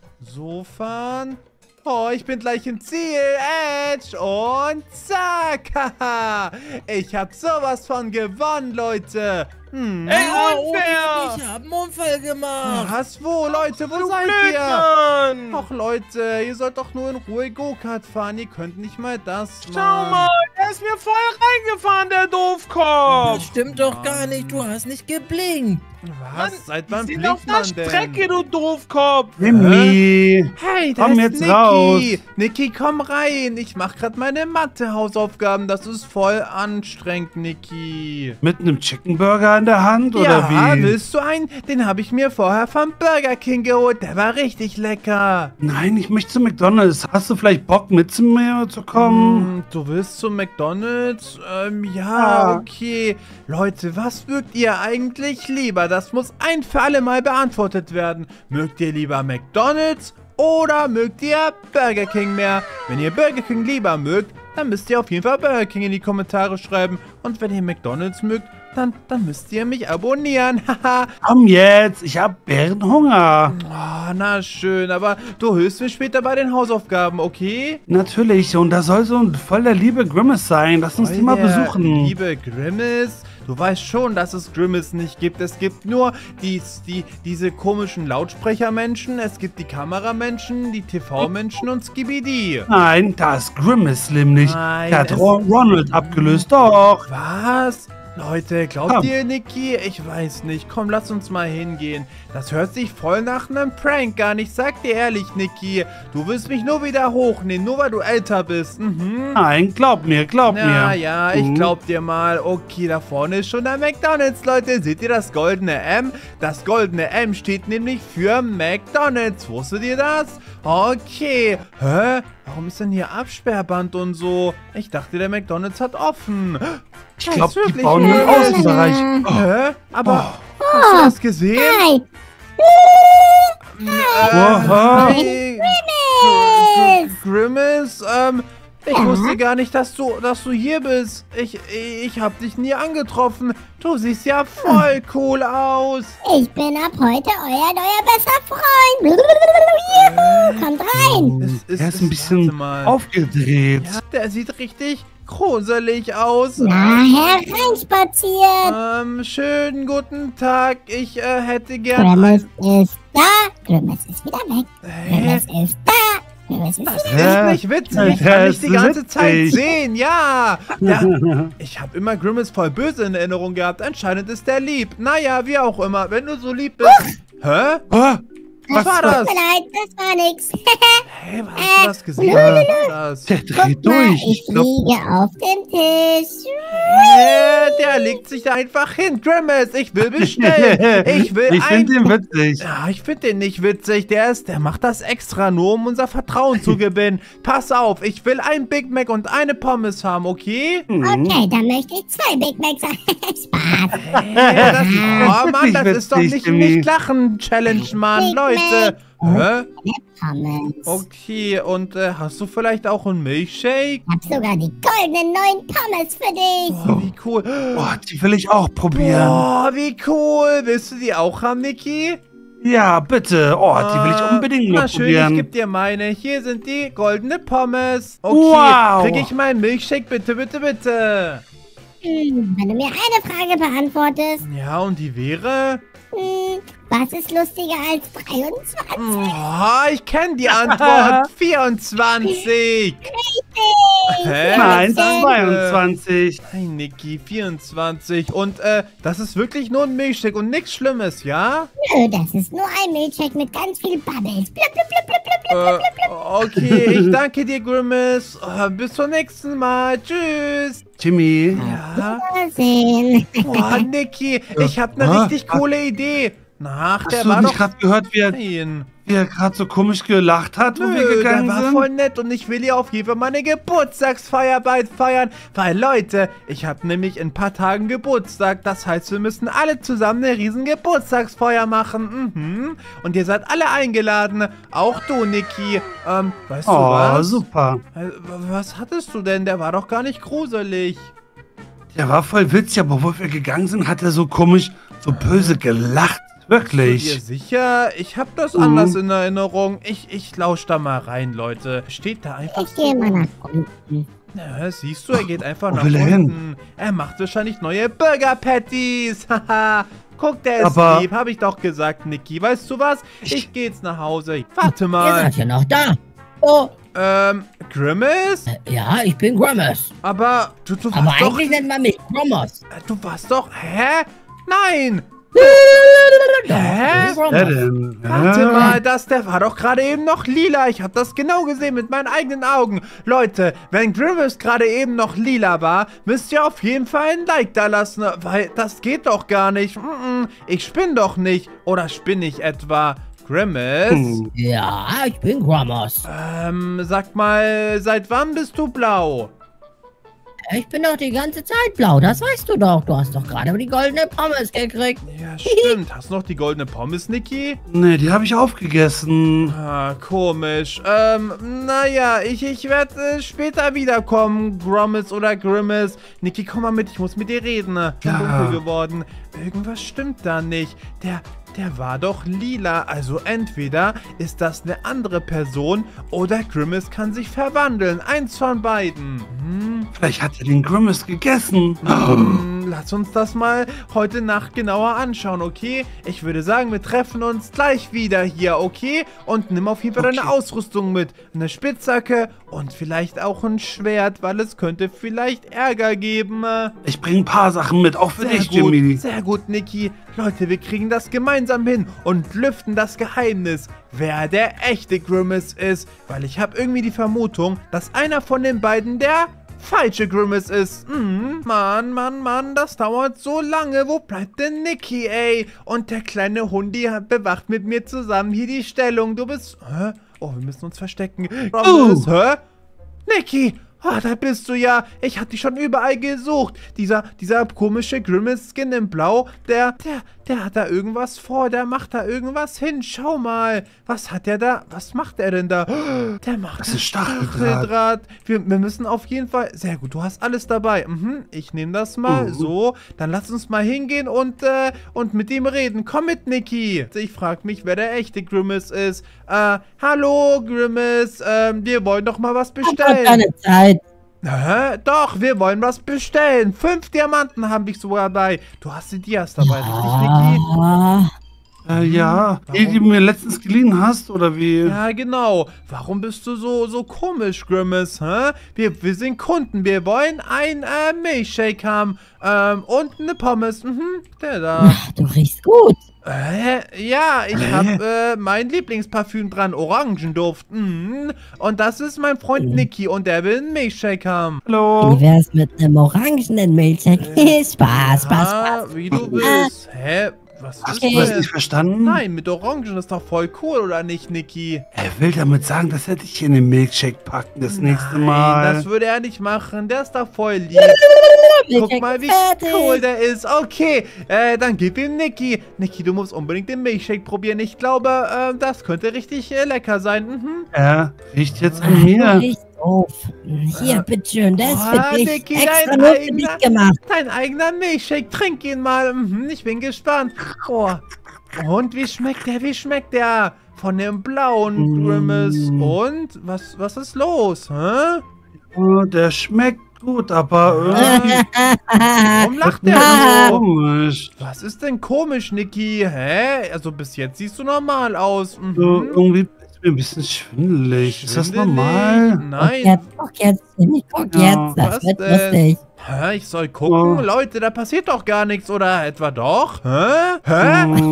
so fahren. Oh, ich bin gleich im Ziel. Edge. Und zack. Haha. Ich hab sowas von gewonnen, Leute. Ey, Ja, unfair. ich hab einen Unfall gemacht. Was? Wo, Leute? Wo seid ihr? Mann. Ach, Leute, ihr sollt doch nur in Ruhe Go-Kart fahren. Ihr könnt nicht mal das machen. Schau mal, der ist mir voll reingefahren, der Doofkopf. Das stimmt doch gar nicht, du hast nicht geblinkt. Was? Seit wann Wir sind auf blinkt der man Strecke, denn? du Doofkopf. Mimi. Hey, da Komm ist jetzt Niki. raus. Niki, komm rein. Ich mach grad meine Mathe-Hausaufgaben. Das ist voll anstrengend, Niki. Mit einem Chicken Burger in der Hand, oder Ja, wie? willst du einen? Den habe ich mir vorher vom Burger King geholt. Der war richtig lecker. Nein, ich möchte zu McDonald's. Hast du vielleicht Bock, mit zu mir zu kommen? Du willst zum McDonald's? Ja, Ja. okay. Leute, was mögt ihr eigentlich lieber? Das muss ein für alle Mal beantwortet werden. Mögt ihr lieber McDonald's oder mögt ihr Burger King mehr? Wenn ihr Burger King lieber mögt, dann müsst ihr auf jeden Fall Burger King in die Kommentare schreiben. Und wenn ihr McDonald's mögt, dann müsst ihr mich abonnieren. Haha. Komm jetzt, ich hab Bärenhunger. Oh, na schön, aber du hilfst mir später bei den Hausaufgaben, okay? Natürlich, und da soll so ein voller Liebe Grimace sein. Lass uns die mal Voll der besuchen. Liebe Grimace, du weißt schon, dass es Grimace nicht gibt. Es gibt nur diese komischen Lautsprechermenschen, es gibt die Kameramenschen, die TV-Menschen und Skibidi. Nein, da ist Grimace nämlich. Nein, Der hat es- Ronald abgelöst, doch. Was? Leute, glaubt Komm. ihr, Niki? Ich weiß nicht. Komm, lass uns mal hingehen. Das hört sich voll nach einem Prank an. Ich sag dir ehrlich, Niki. Du willst mich nur wieder hochnehmen, nur weil du älter bist. Mhm. Nein, glaub mir, glaub Ja, mir. ja, ich Mhm. glaub dir mal. Okay, da vorne ist schon der McDonald's, Leute. Seht ihr das goldene M? Das goldene M steht nämlich für McDonald's. Wusstet ihr das? Okay. Hä? Warum ist denn hier Absperrband und so? Ich dachte, der McDonald's hat offen. Ich glaube, die wirklich bauen einen Grimace. Außenbereich. Hä? Aber hast du das gesehen? Hi, Oha. Hey, Grimace, ich wusste gar nicht, dass du hier bist. Ich hab dich nie angetroffen. Du siehst ja voll cool aus. ich bin ab heute euer neuer bester Freund. Juhu, kommt rein. Er ist ein bisschen warte mal. aufgedreht. Ja, der sieht richtig gruselig aus. Na, hereinspaziert. Schönen guten Tag. Ich hätte gern... Grimace ist da. Grimace ist wieder weg. Grimace ist da. Grimace ist Das wieder weg. ist nicht witzig. Ich kann dich die ganze Zeit sehen. Ja. Ich habe immer Grimace voll böse in Erinnerung gehabt. Anscheinend ist der lieb. Naja, wie auch immer. Wenn du so lieb bist... Hä? Was war das? Tut mir leid, das war nix. Hey, hast du das gesehen? Was war das? Der Guck dreht mal, durch. ich liege auf dem Tisch. Der legt sich da einfach hin. Grimace, ich will bestellen. Ich finde den witzig. Ja, ich finde den nicht witzig. Der macht das extra nur, um unser Vertrauen zu gewinnen. Pass auf, ich will ein Big Mac und eine Pommes haben, okay? Okay, dann möchte ich 2 Big Macs haben. Spaß. Oh Mann, das ist doch nicht Jimmy. Lachen-Challenge, Mann, Big Leute. Hä? Pommes. Okay, und hast du vielleicht auch einen Milkshake? Ich hab sogar die goldenen neuen Pommes für dich. Oh, wie cool. Boah, die will ich auch probieren. Oh, wie cool. Willst du die auch haben, Niki? Ja, bitte. Oh, die will ich unbedingt Na mal schön, probieren. ich geb dir meine. Hier sind die goldene Pommes. Okay, Wow. krieg ich meinen Milkshake bitte, bitte, bitte. Wenn du mir eine Frage beantwortest, Ja, und die wäre... was ist lustiger als 23? Oh, ich kenne die Antwort. 24. Hä? Nein, Danke. 22. Nein, Niki, 24. Und das ist wirklich nur ein Milkshake und nichts Schlimmes, ja? Nö, das ist nur ein Milkshake mit ganz viel Bubbles. Blub, blub, blub, blub, blub, blub. Okay, ich danke dir, Grimace. Bis zum nächsten Mal. Tschüss. Jimmy. Ja. Wiedersehen. Boah, Niki, ich habe eine richtig coole Idee. Ach, der Hast du war nicht doch... gerade gehört, Nein. wie er gerade so komisch gelacht hat, wo wir Nö, der gegangen war sind? voll nett und ich will hier auf jeden Fall meine Geburtstagsfeier bald feiern. Weil, Leute, ich habe nämlich in ein paar Tagen Geburtstag. Das heißt, wir müssen alle zusammen eine riesen Geburtstagsfeier machen. Mhm. Und ihr seid alle eingeladen. Auch du, Niki. Weißt du Oh, was? super. Was hattest du denn? Der war doch gar nicht gruselig. Der war voll witzig, aber wo wir gegangen sind, hat er so komisch, so böse gelacht. Bist du dir Wirklich. sicher? Ich habe das anders in Erinnerung. Ich lausch da mal rein, Leute. Steht da einfach Ich gehe mal nach unten. Ja, siehst du, er geht einfach Wo nach will er unten. hin? Er macht wahrscheinlich neue Burger Patties. Haha. Guck, der ist Aber- lieb. Hab ich doch gesagt, Niki. Weißt du was? Ich geh jetzt nach Hause. Warte Ihr mal. seid ja noch da. Oh, Grimace? ja, ich bin Grimace. Aber du Aber warst doch... eigentlich nennt man mich Grimace. Du warst doch... Hä? Nein! Hä? Wer denn? Warte mal, der war doch gerade eben noch lila. Ich habe das genau gesehen mit meinen eigenen Augen. Leute, wenn Grimace gerade eben noch lila war, müsst ihr auf jeden Fall ein Like da lassen, weil das geht doch gar nicht. Ich spinne doch nicht. Oder spinne ich etwa? Grimace? Ja, ich bin Grimace. Sag mal, seit wann bist du blau? Ich bin doch die ganze Zeit blau, das weißt du doch. Du hast doch gerade die goldene Pommes gekriegt. Ja, stimmt. Hast du noch die goldene Pommes, Niki? Nee, die habe ich aufgegessen. Ah, komisch. Naja, ich werde später wiederkommen, Grimace oder Grimace. Niki, komm mal mit, ich muss mit dir reden. Schon dunkel geworden. Irgendwas stimmt da nicht. Der war doch lila. Also entweder ist das eine andere Person oder Grimace kann sich verwandeln. Eins von beiden. Vielleicht hat er den Grimace gegessen. Lass uns das mal heute Nacht genauer anschauen, okay? Ich würde sagen, wir treffen uns gleich wieder hier, okay? Und nimm auf jeden Fall deine Ausrüstung mit. Eine Spitzhacke und vielleicht auch ein Schwert, weil es könnte vielleicht Ärger geben. Ich bringe ein paar Sachen mit, auch für dich, Jimmy. Sehr gut, Niki. Leute, wir kriegen das gemeinsam hin und lüften das Geheimnis, wer der echte Grimace ist. Weil ich habe irgendwie die Vermutung, dass einer von den beiden der falsche Grimace ist. Mann, das dauert so lange. Wo bleibt denn Niki, ey? Und der kleine Hundi bewacht mit mir zusammen hier die Stellung. Du bist... Hä? Oh, wir müssen uns verstecken. Hä? Niki! Ah, da bist du ja. Ich hatte dich schon überall gesucht. Dieser komische Grimace-Skin in Blau, der hat da irgendwas vor. Der macht da irgendwas hin. Schau mal. Was hat der da? Was macht er denn da? Der macht Das ist Stacheldraht. Wir müssen auf jeden Fall... Sehr gut, du hast alles dabei. Ich nehme das mal. So, dann lass uns mal hingehen und mit ihm reden. Komm mit, Niki. Ich frage mich, wer der echte Grimace ist. Hallo, Grimace. Wir wollen doch mal was Hab bestellen. keine Zeit. Doch, wir wollen was bestellen. 5 Diamanten habe ich sogar dabei. Du hast die Dias dabei, richtig, Niki? Ja, die du mir letztens geliehen hast, oder wie? Ja, genau. Warum bist du so komisch, Grimace, hä? Wir sind Kunden. Wir wollen ein Milchshake haben. Und eine Pommes. Der da. Du riechst gut. Ja, ich habe mein Lieblingsparfüm dran. Orangenduft. Und das ist mein Freund Niki und der will einen Milchshake haben. Hallo? Wie wär's mit einem orangenen Milchshake? Spaß. Wie du willst. Hä? Was ist Hast du das denn? nicht verstanden? Nein, mit Orangen ist doch voll cool, oder nicht, Niki? Er will damit sagen, dass er dich in den Milkshake packen das nächste Mal. Das würde er nicht machen. Der ist doch voll lieb. Guck mal, wie cool der ist. Okay, dann gib ihm Niki. Niki, du musst unbedingt den Milchshake probieren. Ich glaube, das könnte richtig lecker sein. Er riecht jetzt an Du mir. riechst doof. Hier, bitteschön, der ist für dich. Niki, Extra nur für dich gemacht. dein eigener Milchshake. Trink ihn mal. Ich bin gespannt. Oh. Und wie schmeckt der? Von dem blauen Grimace. Und? Was ist los? Hä? Oh, der schmeckt gut, aber Warum lacht der so? komisch. Was ist denn komisch, Niki? Hä? Also bis jetzt siehst du normal aus. So, irgendwie ist mir ein bisschen schwindelig. Ist das normal? Nein. Guck jetzt, guck Ja. jetzt. Das Was wird denn? lustig. Hä? Ich soll gucken? Oh. Leute, da passiert doch gar nichts, oder etwa doch? Hä? Oh.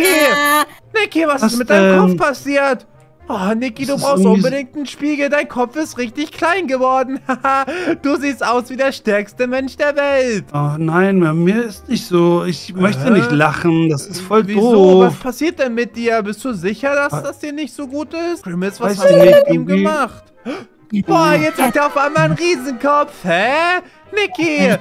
Niki, was Was ist mit deinem denn? Kopf passiert? Oh, Niki, du Das ist brauchst irgendwie unbedingt einen Spiegel. Dein Kopf ist richtig klein geworden. Du siehst aus wie der stärkste Mensch der Welt. Oh nein, bei mir ist nicht so. Ich möchte nicht lachen. Das ist voll Wieso? Was doof. passiert denn mit dir? Bist du sicher, dass das dir nicht so gut ist? Grimace, was Weiß hast du ich nicht, mit ihm irgendwie- gemacht? Boah, jetzt hat er auf einmal einen Riesenkopf. Hä? Niki,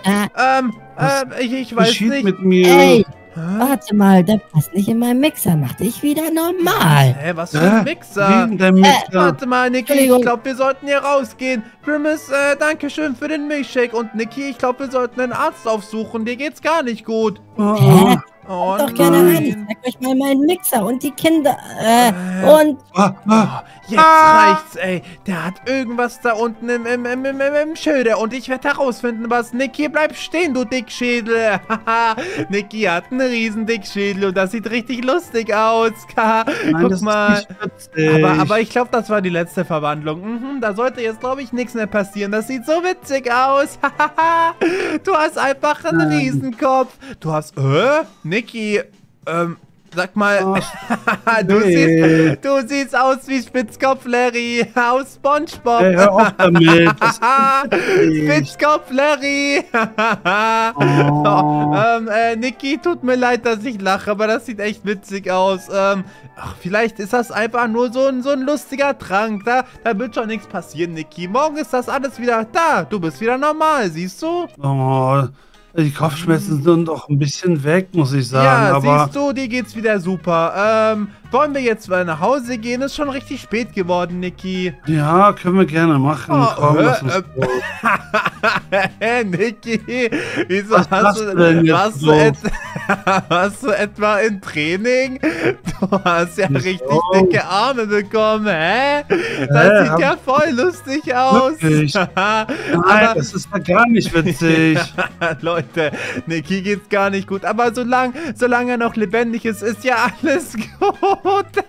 ich weiß Geschieht nicht. mit mir. Ey, warte mal, der passt nicht in meinen Mixer. Mach dich wieder normal. Hä, was für ein Wie Mixer? in der Mixer. Warte mal, Niki, ich Entschuldigung. glaube, wir sollten hier rausgehen. Grimace, danke schön für den Milchshake. Und Niki, ich glaube, wir sollten einen Arzt aufsuchen. Dir geht's gar nicht gut. Oh, Oh Doch gerne rein. Ich nein. zeig euch mal meinen Mixer und die Kinder. Und Jetzt reicht's, ey. Der hat irgendwas da unten im Schilder. Und ich werde herausfinden, was. Niki, bleib stehen, du Dickschädel. Haha, Niki hat einen riesen Dickschädel und das sieht richtig lustig aus. nein, Guck das mal. ist nicht witzig. Aber ich glaube, das war die letzte Verwandlung. Da sollte jetzt, glaube ich, nichts mehr passieren. Das sieht so witzig aus. Du hast einfach einen Riesenkopf. Du hast, Niki, sag mal, du siehst aus wie Spitzkopf Larry aus SpongeBob. Hey, hör auf damit. Das ist witzig. Spitzkopf Larry. Niki, tut mir leid, dass ich lache, aber das sieht echt witzig aus. Vielleicht ist das einfach nur so ein lustiger Trank. Da wird schon nichts passieren, Niki. Morgen ist das alles wieder da. Du bist wieder normal, siehst du? Oh, die Kopfschmerzen sind doch ein bisschen weg, muss ich sagen. Ja, aber siehst du, dir geht's wieder super. Wollen wir jetzt mal nach Hause gehen? Ist schon richtig spät geworden, Niki. ja, können wir gerne machen. Oh, Komm, lass uns los. Niki, wieso Was machst du denn jetzt so? warst du etwa im Training? Du hast ja richtig Wieso? dicke Arme bekommen, hä? Das sieht ja voll lustig aus. Wirklich? Nein, Aber, das ist ja gar nicht witzig. Leute, Niki geht's gar nicht gut. Aber solange er noch lebendig ist, ist ja alles gut.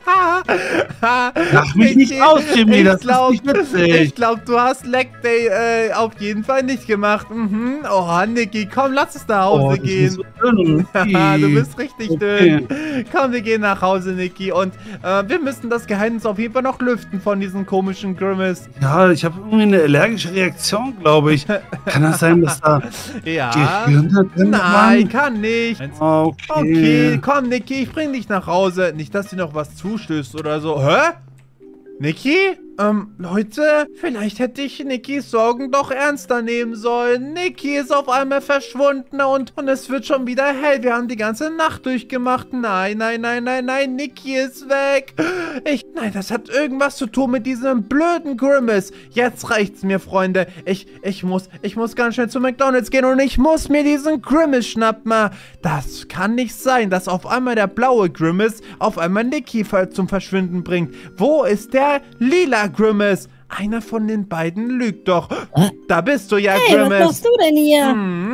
Lach mich nicht aus, Jimmy, das ist nicht witzig. Ich glaube, du hast Leg Day auf jeden Fall nicht gemacht. Oh, Niki, komm, lass uns nach Hause das gehen. ist so dünn. Du bist richtig Okay. dünn. Komm, wir gehen nach Hause, Niki. Und wir müssen das Geheimnis auf jeden Fall noch lüften von diesem komischen Grimace. Ja, ich habe irgendwie eine allergische Reaktion, glaube ich. Kann das sein, dass da Ja. Gehirn da drin Nein, war? kann nicht. Okay. Okay, komm, Niki, ich bring dich nach Hause. Nicht, dass dir noch was zustößt oder so. Hä? Niki? Leute, vielleicht hätte ich Nikis Sorgen doch ernster nehmen sollen. Niki ist auf einmal verschwunden und es wird schon wieder hell. Wir haben die ganze Nacht durchgemacht. Nein, Niki ist weg. Nein, das hat irgendwas zu tun mit diesem blöden Grimace. Jetzt reicht's mir, Freunde. Ich muss ganz schnell zu McDonald's gehen und ich muss mir diesen Grimace schnappen. Das kann nicht sein, dass auf einmal der blaue Grimace auf einmal Niki zum Verschwinden bringt. Wo ist der lila Grimace? einer von den beiden lügt doch. Da bist du ja, Hey, was Grimace. machst du denn hier?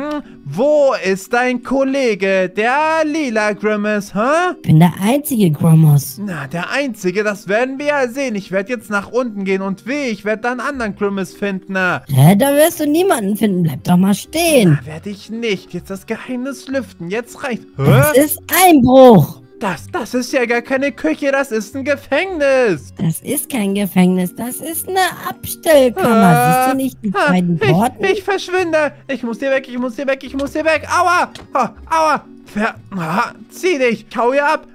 Wo ist dein Kollege, der lila Grimace, hä? Ich bin der einzige Grimace. Na, der Einzige, das werden wir ja sehen. Ich werde jetzt nach unten gehen und ich werde dann einen anderen Grimace finden. Na, Da wirst du niemanden finden. Bleib doch mal stehen. werde ich nicht. Jetzt das Geheimnis lüften. Jetzt reicht. Das Hä? ist Einbruch. Das ist ja gar keine Küche, das ist ein Gefängnis. Das ist kein Gefängnis. Das ist eine Abstellkammer. Siehst du nicht die beiden Porten? Ich verschwinde. Ich muss hier weg, ich muss hier weg, ich muss hier weg. Aua. Aua. Zieh dich. Hau hier ab.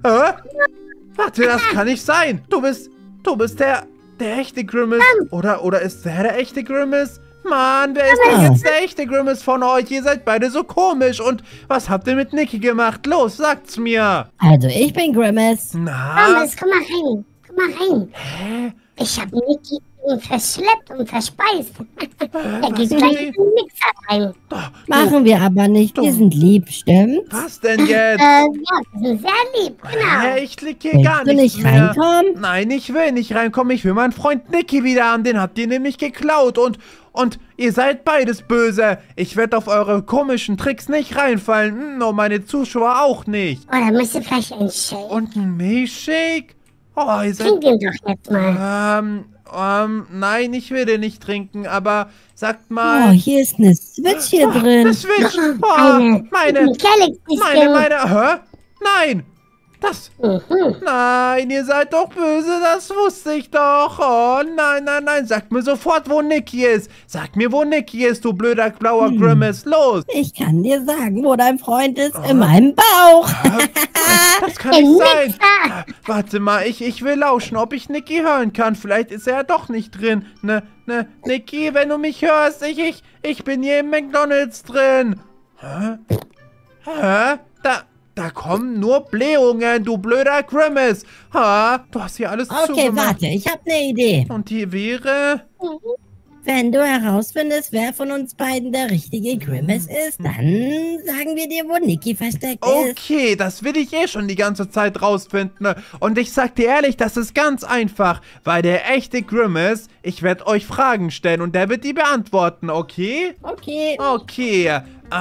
Warte, das kann nicht sein. Du bist der echte Grimace. Oder ist der echte Grimace? Mann, wer ist denn jetzt der echte Grimace von euch? Ihr seid beide so komisch. Und was habt ihr mit Niki gemacht? Los, sagt's mir. Also, ich bin Grimace. Na? Thomas, komm mal rein. Komm mal rein. Hä? Ich habe Niki verschleppt und verspeist. Er geht was gleich ist in den Mixer rein. Machen wir aber nicht. Wir sind lieb, stimmt? Was denn jetzt? Ja, wir sind sehr lieb, genau. Hä, ich klick hier gar Willst du nichts nicht mehr. reinkommen? Nein, ich will nicht reinkommen. Ich will meinen Freund Niki wieder haben. Den habt ihr nämlich geklaut. Und ihr seid beides böse. Ich werde auf eure komischen Tricks nicht reinfallen. Und meine Zuschauer auch nicht. Oder müsst ihr vielleicht einen Shake? Und ein Milchshake? Oh, ihr seid... Trink den doch jetzt mal. Nein, ich will den nicht trinken. Aber sagt Oh, mal... hier ist eine Switch hier Eine drin. Switch. Oh, Eine meine... Galaxy-Skin. Hä? Nein! Das... Nein, ihr seid doch böse, das wusste ich doch. Oh, nein. Sagt mir sofort, wo Niki ist. Sag mir, wo Niki ist, du blöder blauer Grimace. Los! Ich kann dir sagen, wo dein Freund ist. In meinem Bauch. Das kann nicht sein. Warte mal, ich will lauschen, ob ich Niki hören kann. Vielleicht ist er ja doch nicht drin. Niki, wenn du mich hörst, ich bin hier im McDonald's drin. Hä? Da kommen nur Blähungen, du blöder Grimace. Du hast hier alles Okay, zugemacht. warte, ich habe eine Idee. Und die wäre... Wenn du herausfindest, wer von uns beiden der richtige Grimace ist, dann sagen wir dir, wo Niki versteckt ist. Okay, das will ich schon die ganze Zeit rausfinden. Und ich sag dir ehrlich, das ist ganz einfach. Weil der echte Grimace, ich werde euch Fragen stellen und der wird die beantworten, okay? Okay. Okay,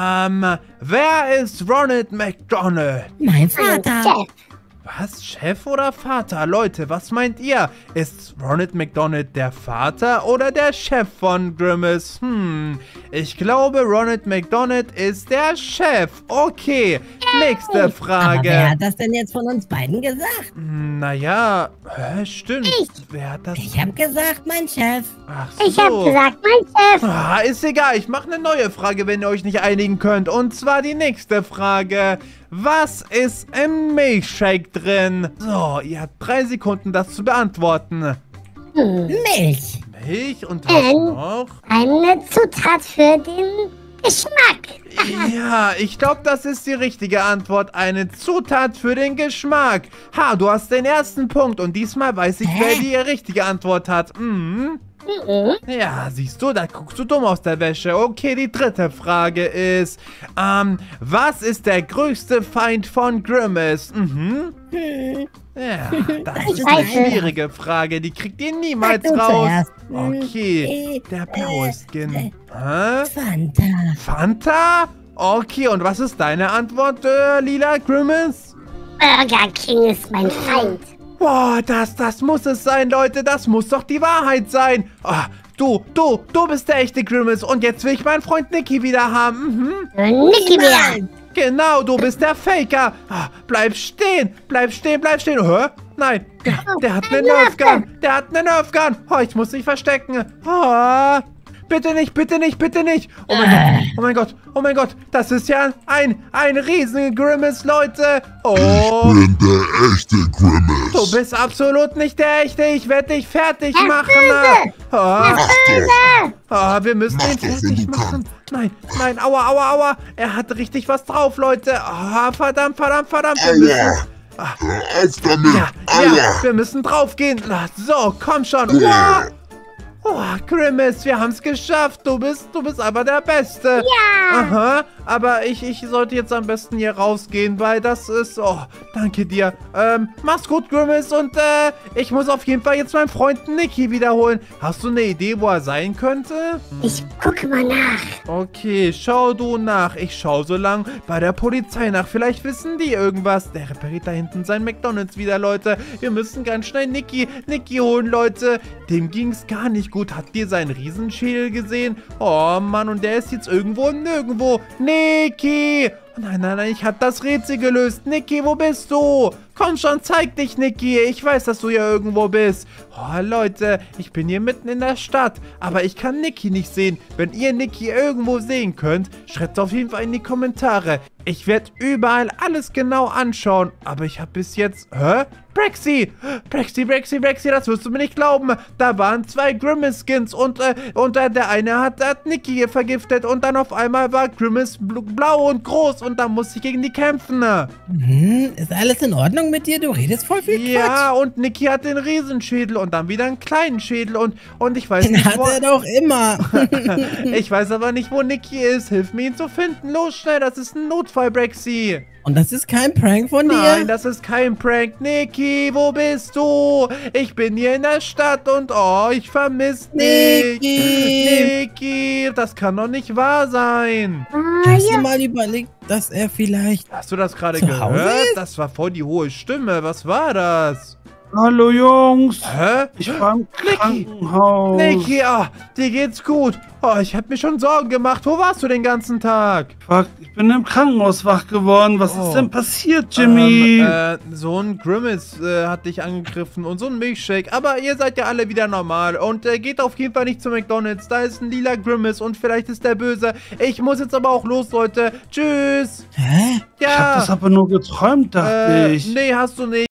wer ist Ronald McDonald? Mein Vater. Chef. Was? Chef oder Vater? Leute, was meint ihr? Ist Ronald McDonald der Vater oder der Chef von Grimace? Ich glaube, Ronald McDonald ist der Chef. Okay, nächste Aber Frage. wer hat das denn jetzt von uns beiden gesagt? Naja, stimmt. Wer hat das? Ich habe gesagt, mein Chef. Ach so. Ich hab gesagt, mein Chef. Ist egal, ich mache eine neue Frage, wenn ihr euch nicht einigen könnt. Und zwar die nächste Frage. Was ist im Milchshake drin? So, ihr habt 3 Sekunden, das zu beantworten. Milch. Milch und was noch? Eine Zutat für den Geschmack. Ja, ich glaube, das ist die richtige Antwort. Eine Zutat für den Geschmack. Du hast den ersten Punkt und diesmal weiß ich, wer die richtige Antwort hat. Ja, siehst du, da guckst du dumm aus der Wäsche. Okay, die dritte Frage ist, was ist der größte Feind von Grimace? Ja, das ist eine schwierige Frage. Die kriegt ihr niemals Sag du raus. zuerst. Okay, der blaue Skin. Fanta. Fanta? Okay, und was ist deine Antwort, lila Grimace? Burger King ist mein Feind. Boah, das muss es sein, Leute. Das muss doch die Wahrheit sein. Du bist der echte Grimace. Und jetzt will ich meinen Freund Niki wieder haben. Niki wieder. Genau, du bist der Faker. Bleib stehen. Bleib stehen. Hä? Nein, der hat eine Nerf Gun. Ich muss mich verstecken. Bitte nicht. Oh mein Gott. Das ist ja ein riesen Grimace, Leute. Oh. Ich bin der echte Grimace. Du bist absolut nicht der echte. Ich werde dich fertig machen. Wir müssen ihn fertig machen. Nein. Aua. Er hat richtig was drauf, Leute. Verdammt. Wir müssen... Hör auf damit. Ja, wir müssen draufgehen. So, komm schon. Grimace, wir haben es geschafft. Du bist aber der Beste. Ja. Aber ich sollte jetzt am besten hier rausgehen, weil das ist... Oh, danke dir. Mach's gut, Grimace. Und ich muss auf jeden Fall jetzt meinen Freund Nicky wiederholen. Hast du eine Idee, wo er sein könnte? Ich gucke mal nach. Okay, schau du nach. Ich schau so lang bei der Polizei nach. Vielleicht wissen die irgendwas. Der repariert da hinten sein McDonald's wieder, Leute. Wir müssen ganz schnell Nicky holen, Leute. Dem ging's gar nicht gut. Habt ihr seinen Riesenschädel gesehen? Oh Mann, und der ist jetzt irgendwo nirgendwo. Nicky! Oh nein, ich hab das Rätsel gelöst. Nicky, wo bist du? Komm schon, zeig dich, Nicky. Ich weiß, dass du hier irgendwo bist. Oh, Leute, ich bin hier mitten in der Stadt. Aber ich kann Nicky nicht sehen. Wenn ihr Nicky irgendwo sehen könnt, schreibt auf jeden Fall in die Kommentare. Ich werde überall alles genau anschauen. Aber ich habe bis jetzt... Hä? Brexy, das wirst du mir nicht glauben. Da waren 2 Grimace-Skins und der eine hat Nicky hier vergiftet und dann auf einmal war Grimace blau und groß und dann musste ich gegen die kämpfen. Ist alles in Ordnung mit dir? Du redest voll viel Quatsch. Ja, und Nicky hat den Riesenschädel und dann wieder einen kleinen Schädel und ich weiß nicht, Den hat er doch immer. Ich weiß aber nicht, wo Nicky ist. Hilf mir, ihn zu finden. Los, schnell, das ist ein Notfall, Brexy. Und das ist kein Prank von dir? Nein, das ist kein Prank. Nicky, wo bist du? Ich bin hier in der Stadt und ich vermisse dich. Nicky, das kann doch nicht wahr sein. Hast du mal überlegt, dass er vielleicht... Hast du das gerade zu Hause gehört? ist? Das war voll die hohe Stimme. Was war das? Hallo Jungs. Hä? Ich war im Krankenhaus. Nicky, dir geht's gut. Ich hab mir schon Sorgen gemacht. Wo warst du den ganzen Tag? Fuck, ich bin im Krankenhaus wach geworden. Was ist denn passiert, Jimmy? So ein Grimace hat dich angegriffen und so ein Milchshake. Aber ihr seid ja alle wieder normal. Und geht auf jeden Fall nicht zu McDonald's. Da ist ein lila Grimace und vielleicht ist der böse. Ich muss jetzt aber auch los, Leute. Tschüss. Hä? Ja. Ich hab das aber nur geträumt, dachte ich. Nee, hast du nicht.